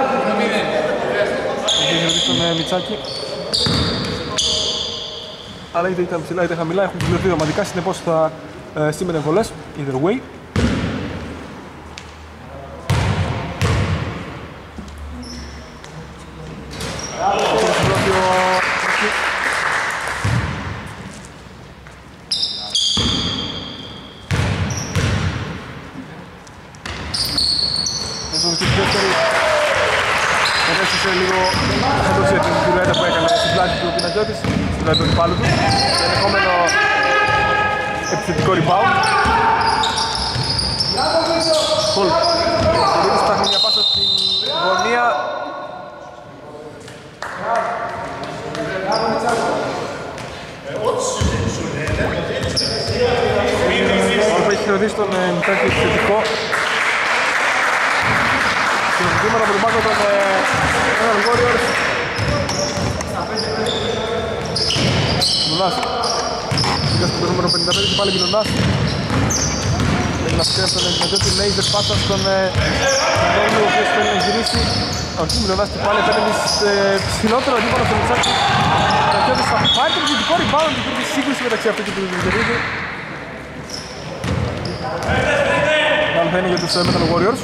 Έχει γραφεί στον Μητσάκη. αλλά είτε ήταν ψηλά είτε χαμηλά έχουν πληρωθεί ομαδικά, συνεπώς θα ε, σήμαινε βολές, either way. Επέστησε λίγο ασαντοσία την πυρουέτα που έκανε στην πλάτη του Πινατζώτης, στην πλάτη του αντιπάλου του, το ενδεχόμενο επιθετικό rebound. Πολ, ο Λίδης ψάχνει μια πάσα στην γωνία. Πολ που έχει χειρωθεί στον Μητάκη επιθετικό. Συνεχίζουμε από τον πάγκο των Metal Warriors. Μιλωνάς. Πήγα στο νούμερο πενήντα πέντε και πάλι Μιλωνάς. Έχει να φτιάξει τον Εγγυματζότη, λέιζερ πάσα στον Νόμιο, ο οποίος θέλει να γυρίσει. Όχι, Μιλωνάς και πάλι παίρνει ψηλότερο αντίπαλο στο Μιτσάκι. Ο Εγγυματζότης θα πάρει το επιθετικό rebound και υπήρχε σύγκριση μεταξύ αυτού και του Εγγυματζότη. Μάλλον θα είναι για τους Metal Warriors.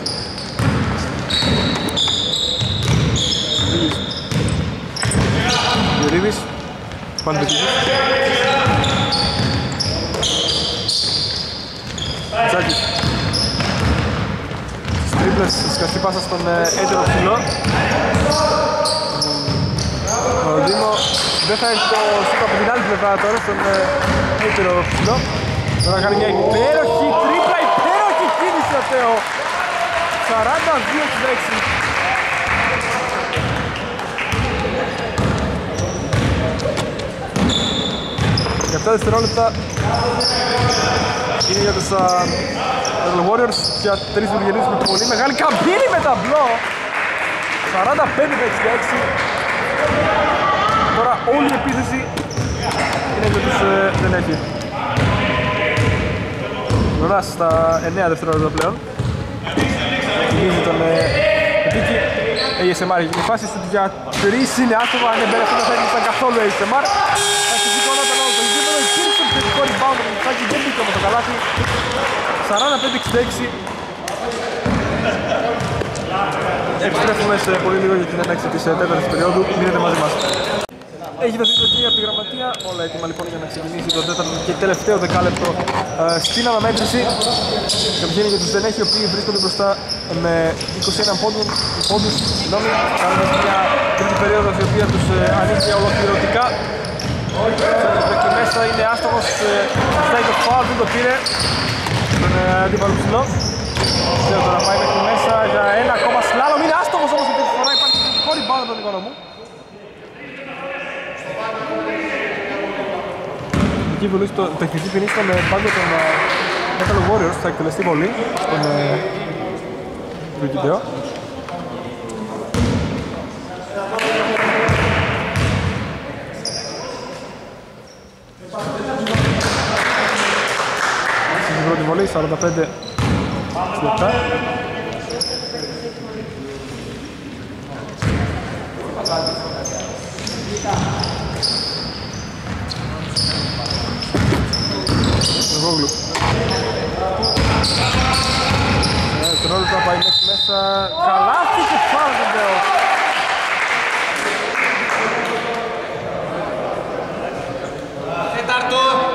Γερίδης, πάλι πετύχει. Τσάκης. Στις τρίπλες, σκαστή πάσα στον έντερο ψηλό. Ο Δήμο δεν θα έχει το σούτ από την άλλη πλευρά τώρα στον έντερο ψηλό. Τώρα κάνει μια υπέροχη τρίπλα, υπέροχη κίνηση ο Θεό. σαράντα δύο εξήντα έξι. Για επτά δευτερόλεπτα είναι για τους Metal Warriors, για τρεις Βουργενείς με πολύ μεγάλη καμπίνη με ταμπλό. σαράντα πέντε εξήντα έξι. Τώρα όλη η επίθεση είναι για τους ε, δεν έχει. Νοράς στα εννέα δευτερόλεπτα πλέον. Κινίζει τον ε, Επίκη. έι ες εμ αρ έχει φάση στην για τρεις είναι άστοβα, αν δεν πέρασε δεν θα έγιναν καθόλου έι ες εμ αρ. Θα σηκώνονταν όλο το γήπεδο, υπήρξε το επιθετικό rebound από το Μητσάκι, δεν μπήκε όμως το καλάθι. σαράντα πέντε εξήντα έξι. Επιστρέφουμε σε πολύ λίγο για την έναρξη της τέταρτης περίοδου, μείνετε μαζί μας. Έχει δοθεί το κύριο από τη γραμματεία, όλα έτοιμα λοιπόν για να ξεκινήσει το τέταρτο και τελευταίο δεκάλεπτο ε, στην αναμέτρηση. Καταρχήν για τους δεν έχει, οι οποίοι βρίσκονται μπροστά με είκοσι ένα πόντους, πόντους συγγνώμη, κάνοντας μια τρίτη περίοδο η οποία τους ε, ανήκει ολοκληρωτικά. Εκεί μέσα είναι άστοχος, ε, φτάει το φάουλ, δεν το πήρε τον ε, αντίπαλο ψηλό. Ξέρω τώρα πάει μέχρι μέσα για ένα ακόμα σλάλομ, είναι άστοχος όμως αυτή τη φορά, υπάρχει το rebound από τον εικόνα μου. Το τεχνική ποινή στον πάγκο των Metal Warriors θα εκτελεστεί βολή στον Ρουκιντέο. Στην πρώτη βολή, σαράντα πέντε λεπτά. Γόγλου. Στον όλο θα πάει μέχρι μέσα. Καλάθι και φάουλ τον Τέο. Τέταρτο.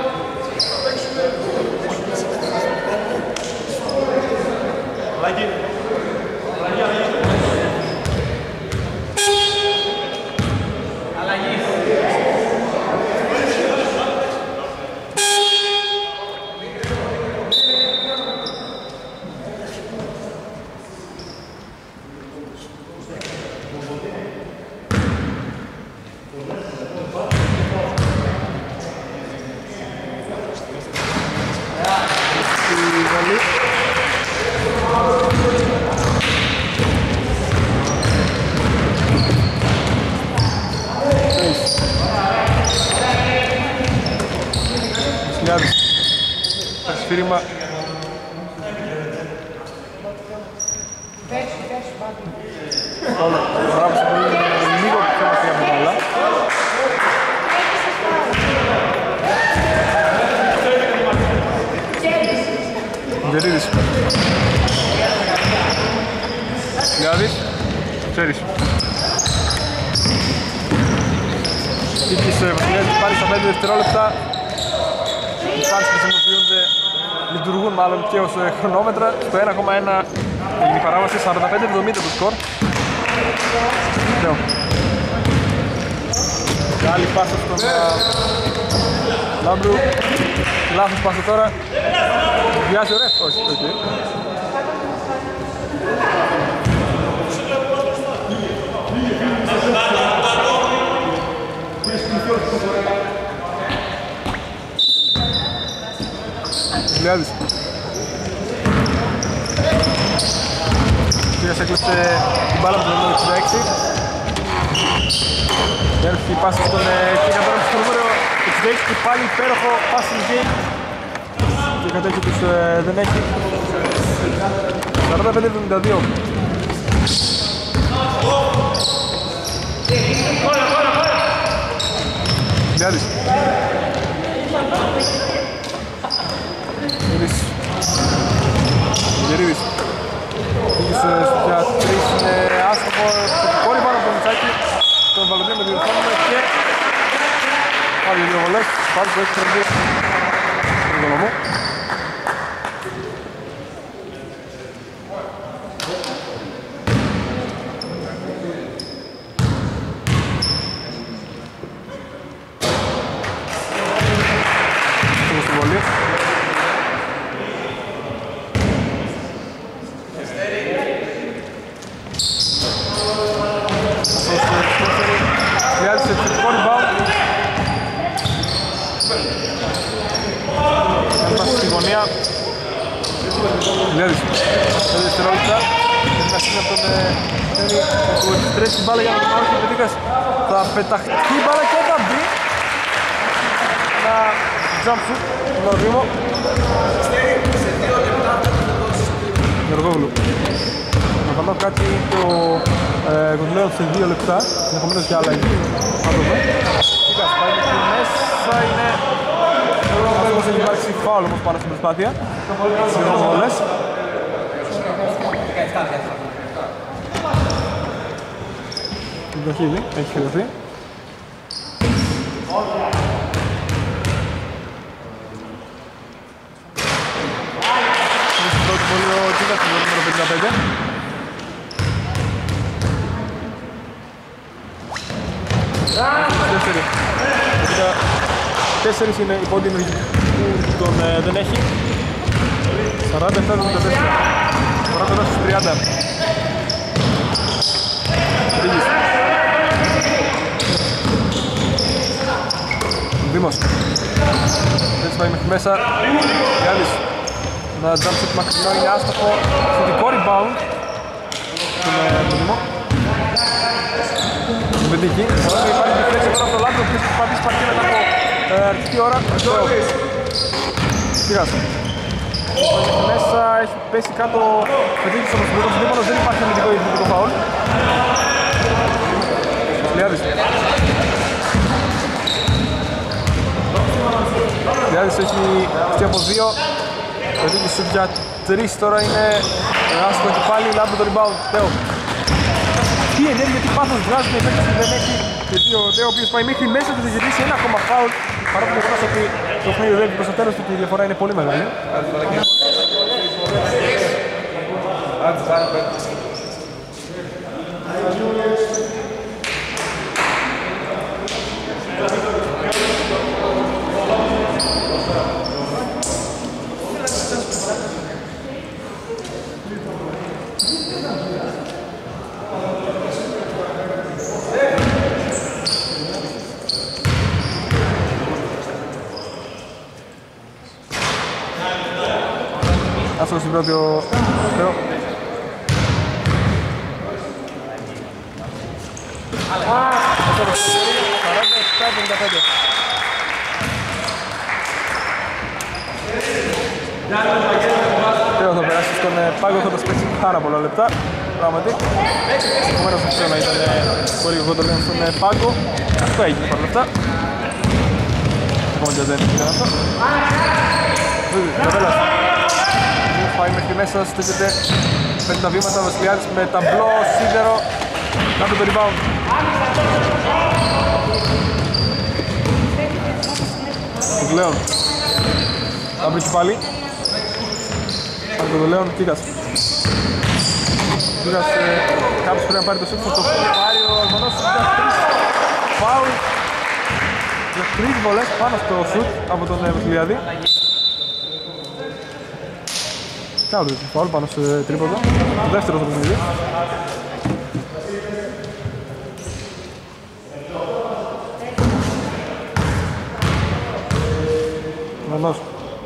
Αλλαγή. Αλλαγή, αλλαγή. Αλλαγή. Σφύριμα. Όλο, μπράβο, λίγο πιο μακριά από όλα. Τίκης Βασιλιάδης πάρει στα πέντε δευτερόλεπτα. Οι πάρεις χρησιμοποιούνται, λειτουργούν μάλλον και ως χρονόμετρα. Στο ένα κόμμα ένα έγινε η παράβαση, σαράντα πέντε εβδομήντα το σκορ. Άλλη πάσα στον Λάμπρου. Λάθος πάσα τώρα. Βιάζει ο ρεφ, όχι, οκ. Βασιλιάδης. Κύριος έκλειψε την μπάλα με το νούμερο εξήντα έξι. Έρχεται η πάση στον Κίνα τώρα στο νούμερο εξήντα έξι και πάλι υπέροχο passing game. Και κατέχει τους ε, δεν έχει. σαράντα πέντε εβδομήντα δύο. Βασιλιάδης. Γερίδης. Γερίδης. Πήγες για τρεις, είναι άστοχο το κόρη πάνω από το Μητσάκι. Τον Βαλοντίνο με διορθώνουμε και πάλι δύο βολές. Πάλι το έχει τρεβεί τον Δολομό. Βασιλιάδης, πέντε δευτερόλεπτα. Πρέπει να στείλει από τον Τέρι που τρέχει την μπάλα για να τον πάρει και ο Πετίκας θα πεταχτεί η μπάλα και θα μπει. Ένα jump shoot στον Ορβήμο. Γεωργόπουλου. Να βάλω κάτι το κοντιλέο σε δύο λεπτά, ενδεχομένως και άλλα εκεί. Θα το δω. Πετίκας πάει μέχρι μέσα, είναι... Όπως έχει υπάρξει φάουλ όμως πάνω στην προσπάθεια. Δύο βόλες. Το χείλη, έχει χρειωθεί. Στο πρώτο πολύ ο Τζίκας στο νούμερο πενήντα πέντε. Τέσσερις είναι οι πόντοι που τον ε, δεν έχει. σαράντα επτά εβδομήντα τέσσερα. Φορά τώρα στους τριάντα. Ρίγης. Δήμος. Έτσι πάει μέχρι μέσα. Γιάννης. Ένα jump shot μακρινό είναι άστοχο. Θετικό rebound. Στον Δήμο. Στην Πεντίκη. Ωραία, υπάρχει επιφλέξη τώρα από το Λάμπρο που έχει πατήσει παρτί μετά από αρκετή ώρα. Πειράζει. Μέσα έχει πέσει κάτω Πεντίκη στο προσωπικό του Δήμονος. Δεν υπάρχει αμυντικό ή εθνικό φάουλ. Βασιλιάδης. Βασιλιάδης έχει φτιάξει από δύο. Πεντίκη σου για τρεις τώρα είναι άστοχο και πάλι. Λάμπρο το rebound. Τέο. Τι ενέργεια, τι πάθος βγάζουν οι παίκτες που δεν έχει και δύο Τέο ο οποίος πάει μέχρι μέσα και θα γυρίσει ένα ακόμα φάουλ παρά που γεγονός ότι το παιχνίδι δεν προς το τέλος του και η διαφορά είναι πολύ μεγάλη. Αυτό στην πρώτη ο Θεό. σαράντα επτά πενήντα πέντε. Θεό θα περάσει στον Πάγκο, θα τα σπέξει πάρα πολλά λεπτά. Πράγματι. Επομένως θα ξέρω να ήταν πολύ εγώ το λέω στον Πάγκο. Αυτό έγινε παρ' όλα αυτά. Ακόμα και δεν είναι αυτό. Βεβέλας. Πάει μέχρι μέσα, στέκεται παίρνει τα βήματα, ο Βασιλιάδης με ταμπλό, σίδερο, κάτω το rebound. Λέων. Θα βρει πάλι. Από το Λέων, Κίκας. Κίκας, κάποιος πρέπει να πάρει το σούτ, θα το πάρει ο Αλμανός για τρεις φάουλ. Για τρεις βολές πάνω στο σούτ από τον Βασιλιάδη. Κάτω το φάουλ πάνω σε τρίποδο. Το δεύτερο στο παιχνίδι. Αλμανός.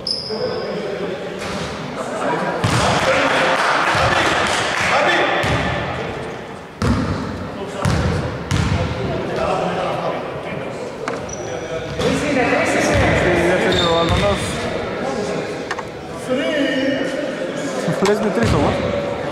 Λες με τρεις όμως.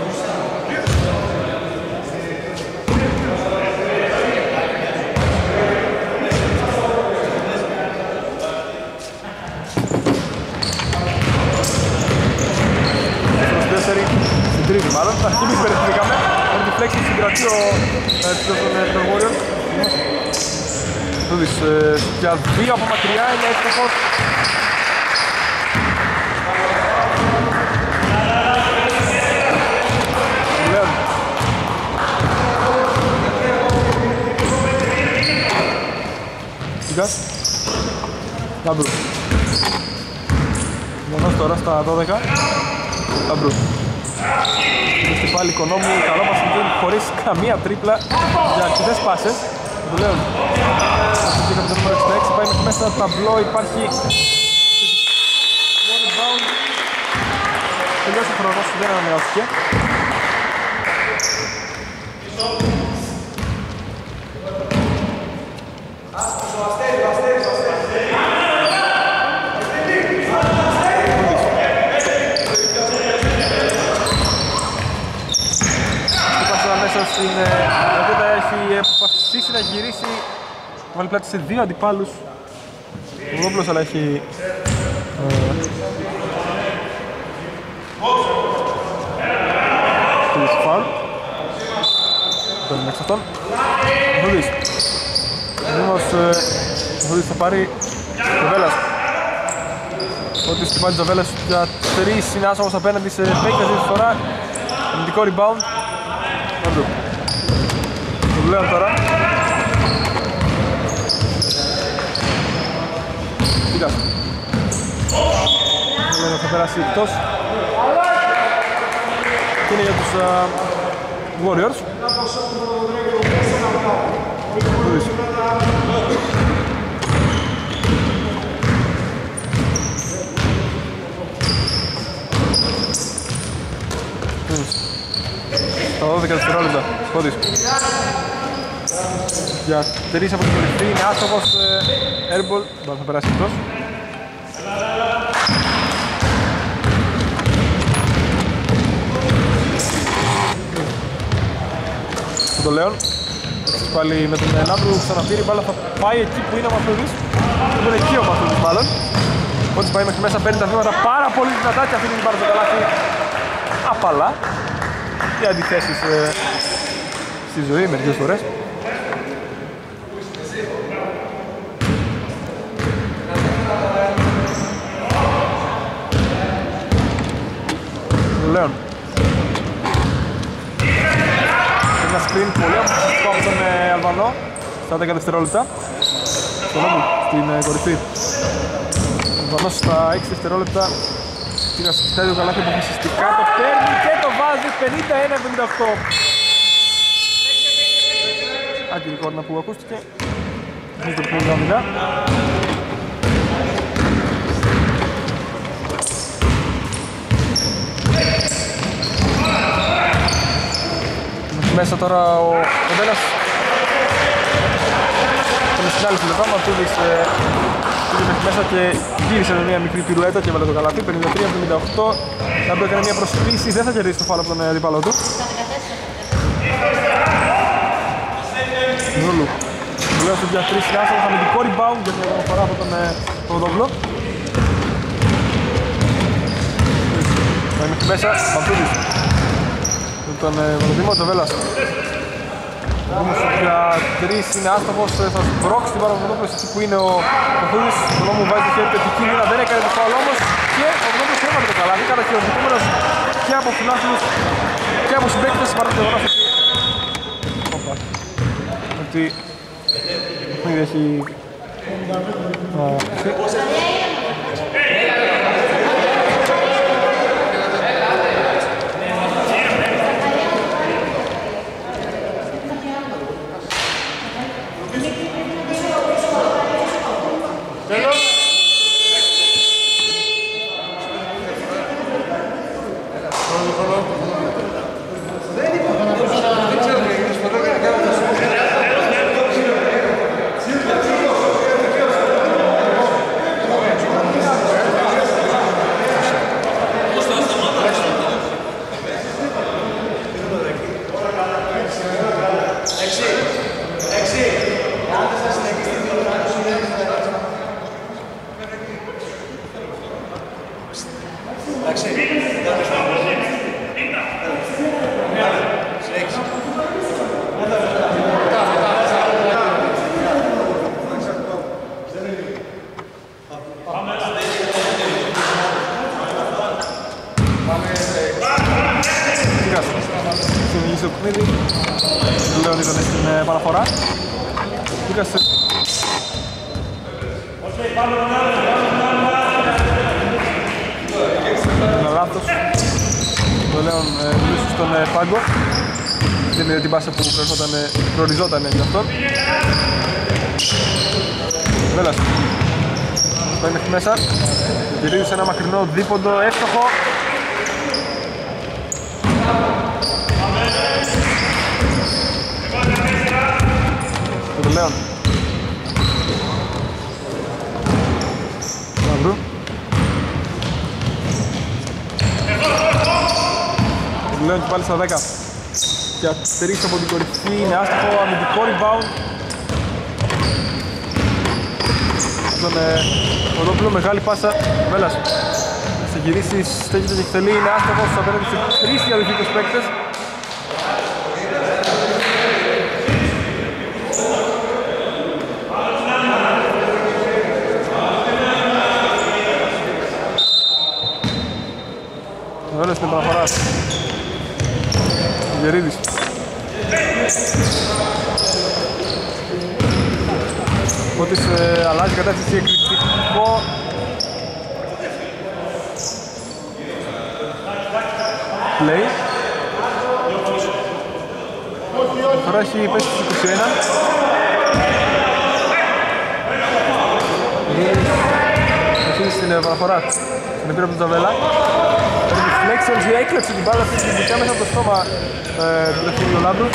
Στους τέσσερι, στην τρίτη μάλλον. Τα αρχή μης περιφθήκαμε. Με τη φλέξη συγκρατεί ο τον Warriors. Τούδης για δύο από μακριά είναι εύστοχος. Λαμπρού. Μονός τώρα στα δώδεκα. Λαμπρού. Είστε πάλι Οικονόμου, καλό μας συμβαίνει χωρίς καμία τρίπλα για αρκετές πάσες. Το λέω. Αυτό το νούμερο εξήντα έξι πάει μέχρι μέσα στο ταμπλό, υπάρχει rebound. Τελειώσει ο χρονός, δεν ανανεώθηκε. Στην Ρακέτα έχει αποφασίσει να γυρίσει, βάλει πλάτη σε δύο αντιπάλους. Ο Βόπλος αλλά έχει στείλει φάουλ. Τον είναι εξ αυτόν. Ο Βούλης. Όμως ο Βούλης θα πάρει το Βέλας. Ότι στην πάλι το Βέλας για τρεις είναι άσχομος απέναντι σε φέικες αυτή τη φορά. Αμυντικό rebound. Το λέω τώρα. Κοίτα. Θα περάσει εκτός. Και είναι για τους uh, Warriors. Τα δώδεκα δευτερόλεπτα. Σκότης. Για τρεις από την κορυφή είναι άστοχος airball. Μπορεί να περάσει εκτός. Το Λέον. Πάλι με τον Λάμπρου ξαναπήρει μπάλα, θα πάει εκεί που είναι ο Μαθούδης. Που είναι εκεί ο Μαθούδης μάλλον. Οπότε πάει μέχρι μέσα, παίρνει τα βήματα πάρα πολύ δυνατά και αφήνει την μπάλα στο καλάθι απαλά. Οι αντιθέσεις ε, στη ζωή μερικές φορές. Λέον. Ένα screen πολύ αμφισιστικό από τον ε, Αλβανό στα δέκα δευτερόλεπτα. Στον Όμου, στην ε, κορυφή. Ο Αλβανός στα έξι δευτερόλεπτα πήγα στο στάδιο καλάθι αποφασιστικά, το παίρνει και το βάζει πενήντα ένα εβδομήντα οκτώ. Άκυρη κόρνα που ακούστηκε. Είναι το παιχνίδι αμυντά. Μέσα τώρα ο, ο Βέλας. Πάμε στην άλλη φιλετά, Μαρτούδης πήγε μέχρι μέσα και γύρισε με μια μικρή πυρουέτα και έβαλε το καλάθι. πενήντα τρία εβδομήντα οκτώ. Λάμπρου έκανε μια προσποίηση, δεν θα κερδίσει το φάουλ από τον αντίπαλό του. Νούλου. Λέω στο για τρεις χιλιάδες, αμυντικό rebound για την φορά από τον Παπαδόπουλο. Μέχρι μέσα, Μαρτούδης. Με τον Βαλοδήμο, τον Βέλας. Όμως για τρεις είναι άστοχος, θα σπρώξει την Παπαδόπουλος εκεί που είναι ο Κοχούδης. Ο Νόμου βάζει το χέρι του επικίνδυνα, δεν έκανε το φάουλ όμως και ο Παπαδόπουλος έβαλε το καλάθι, καταχειροθετούμενος και από φιλάθλους και από συμπαίκτες παρά το γεγονός ότι... Οπα. Ότι... Ήδη έχει... Πλέον ήταν στην παραφορά. Πήγασε. Ένα λάθος. Το Λέον μιλούσε στον πάγκο. Δεν είδε την πάσα που προοριζόταν για αυτόν. Βέλας. Πάει μέχρι μέσα. Γυρίζει σε ένα μακρινό δίποντο, εύστοχο. Το Λέον. Μαύρου. Το Λέον και πάλι στα δέκα. Για τρεις από την κορυφή, είναι άστοχο, αμυντικό rebound. Τον Παπαδόπουλο, μεγάλη πάσα, Βέλας. Θα γυρίσει, στέκεται και εκτελεί, είναι άστοχος, απέναντι σε τρεις διαδοχικούς παίκτες. Βέλας στην παραφορά. Γερίδης. Φώτης ε, αλλάζει κατάσταση, εκρηκτικό. Play. Τώρα έχει πέσει στις είκοσι ένα. Αρχίζει στην παραφορά. Στην πήρα από τον Τζαβέλα. Παίρνει flexions, έκλεψε την μπάλα αυτή ειδικά μέσα από το στόμα ε, του δεύτερου Λολάντρου.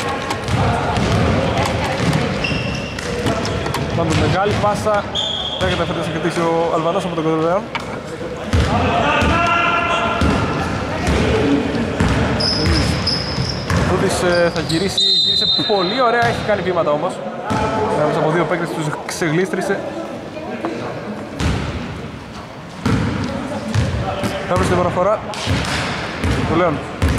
Πάντως μεγάλη πάσα, δεν καταφέρει να σε κρατήσει ο Αλβανός από τον Κοδροδέον. Τούτης ε, θα γυρίσει, γύρισε πολύ ωραία, έχει κάνει βήματα όμως. Μέσα από δύο παίκτες τους ξεγλίστρισε. Θα βρει στην παραφορά. Το Λέον.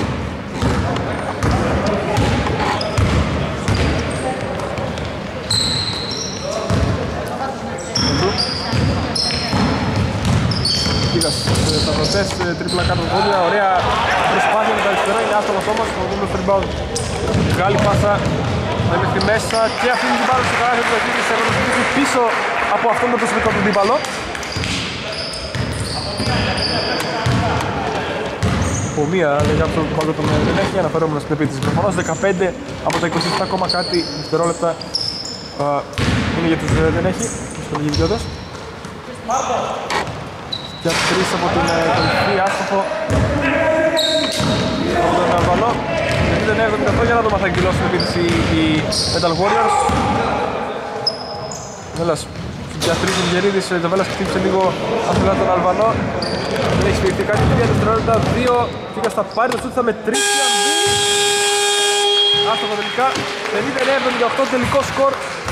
Κοίτας, θα προτές, τρίπλα κάτω πόδια, ωραία προσπάθεια με τα αριστερά, είναι άστοχος όμως, ο δούλος rebound. Μεγάλη πάσα, θα μέχρι μέσα και αφήνει την μπάλα στο καράβι του Ακίνης, θα ρωτήσει πίσω από αυτόν τον προσωπικό του αντίπαλο. Από μία, λέει κάποιο που παγκό τον δεν έχει αναφερόμενο στην επίτηση. Προφανώς δεκαπέντε από τα είκοσι επτά ακόμα κάτι δευτερόλεπτα είναι για τους δεν έχει, στο Λιγιβιώτος. Για τρεις από την κορυφή, άστοχο από τον Αλβανό. εβδομήντα εννέα εβδομήντα οκτώ για να το μάθει εκδηλώσει την επίτηση οι Metal Warriors. Βέλας, για τρεις τον Γερίδης, το Βέλας χτύπησε λίγο αφιλά τον Αλβανό. Δεν έχει σφιχτεί κάτι, τρία δευτερόλεπτα, δύο φύγα στα πάρει, το σούτ θα μετρήσει αν δει. Άστοχο τελικά, πενήντα εννέα εβδομήντα οκτώ τελικό σκορ.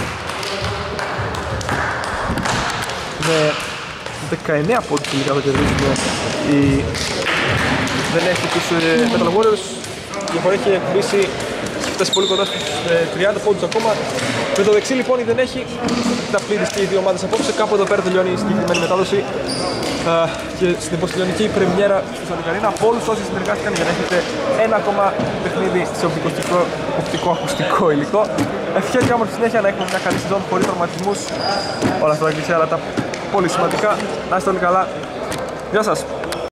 Με δεκαεννέα πόντους τελικά θα κερδίσουν η... Δεν έχει τους Metal Warriors. Η διαφορά έχει εκπλήσει έφτασε πολύ κοντά στους τριάντα πόντους ακόμα. Με το δεξί λοιπόν δεν έχει τα πλήρης και οι δύο ομάδες απόψε. Κάπου εδώ πέρα τελειώνει η συγκεκριμένη μετάδοση uh, και στην υποστηλιονική πρεμιέρα του Σαντικαρίνα. Από όλους όσοι συνεργάστηκαν για να έχετε ένα ακόμα παιχνίδι σε οπτικό-ακουστικό υλικό. Ευχαριστώ κάμω στη συνέχεια να έχουμε μια καλή σεζόν χωρίς τραυματισμούς. Όλα αυτά τα κλεισιά, αλλά τα πολύ σημαντικά. Να είστε όλοι καλά. Γεια σας!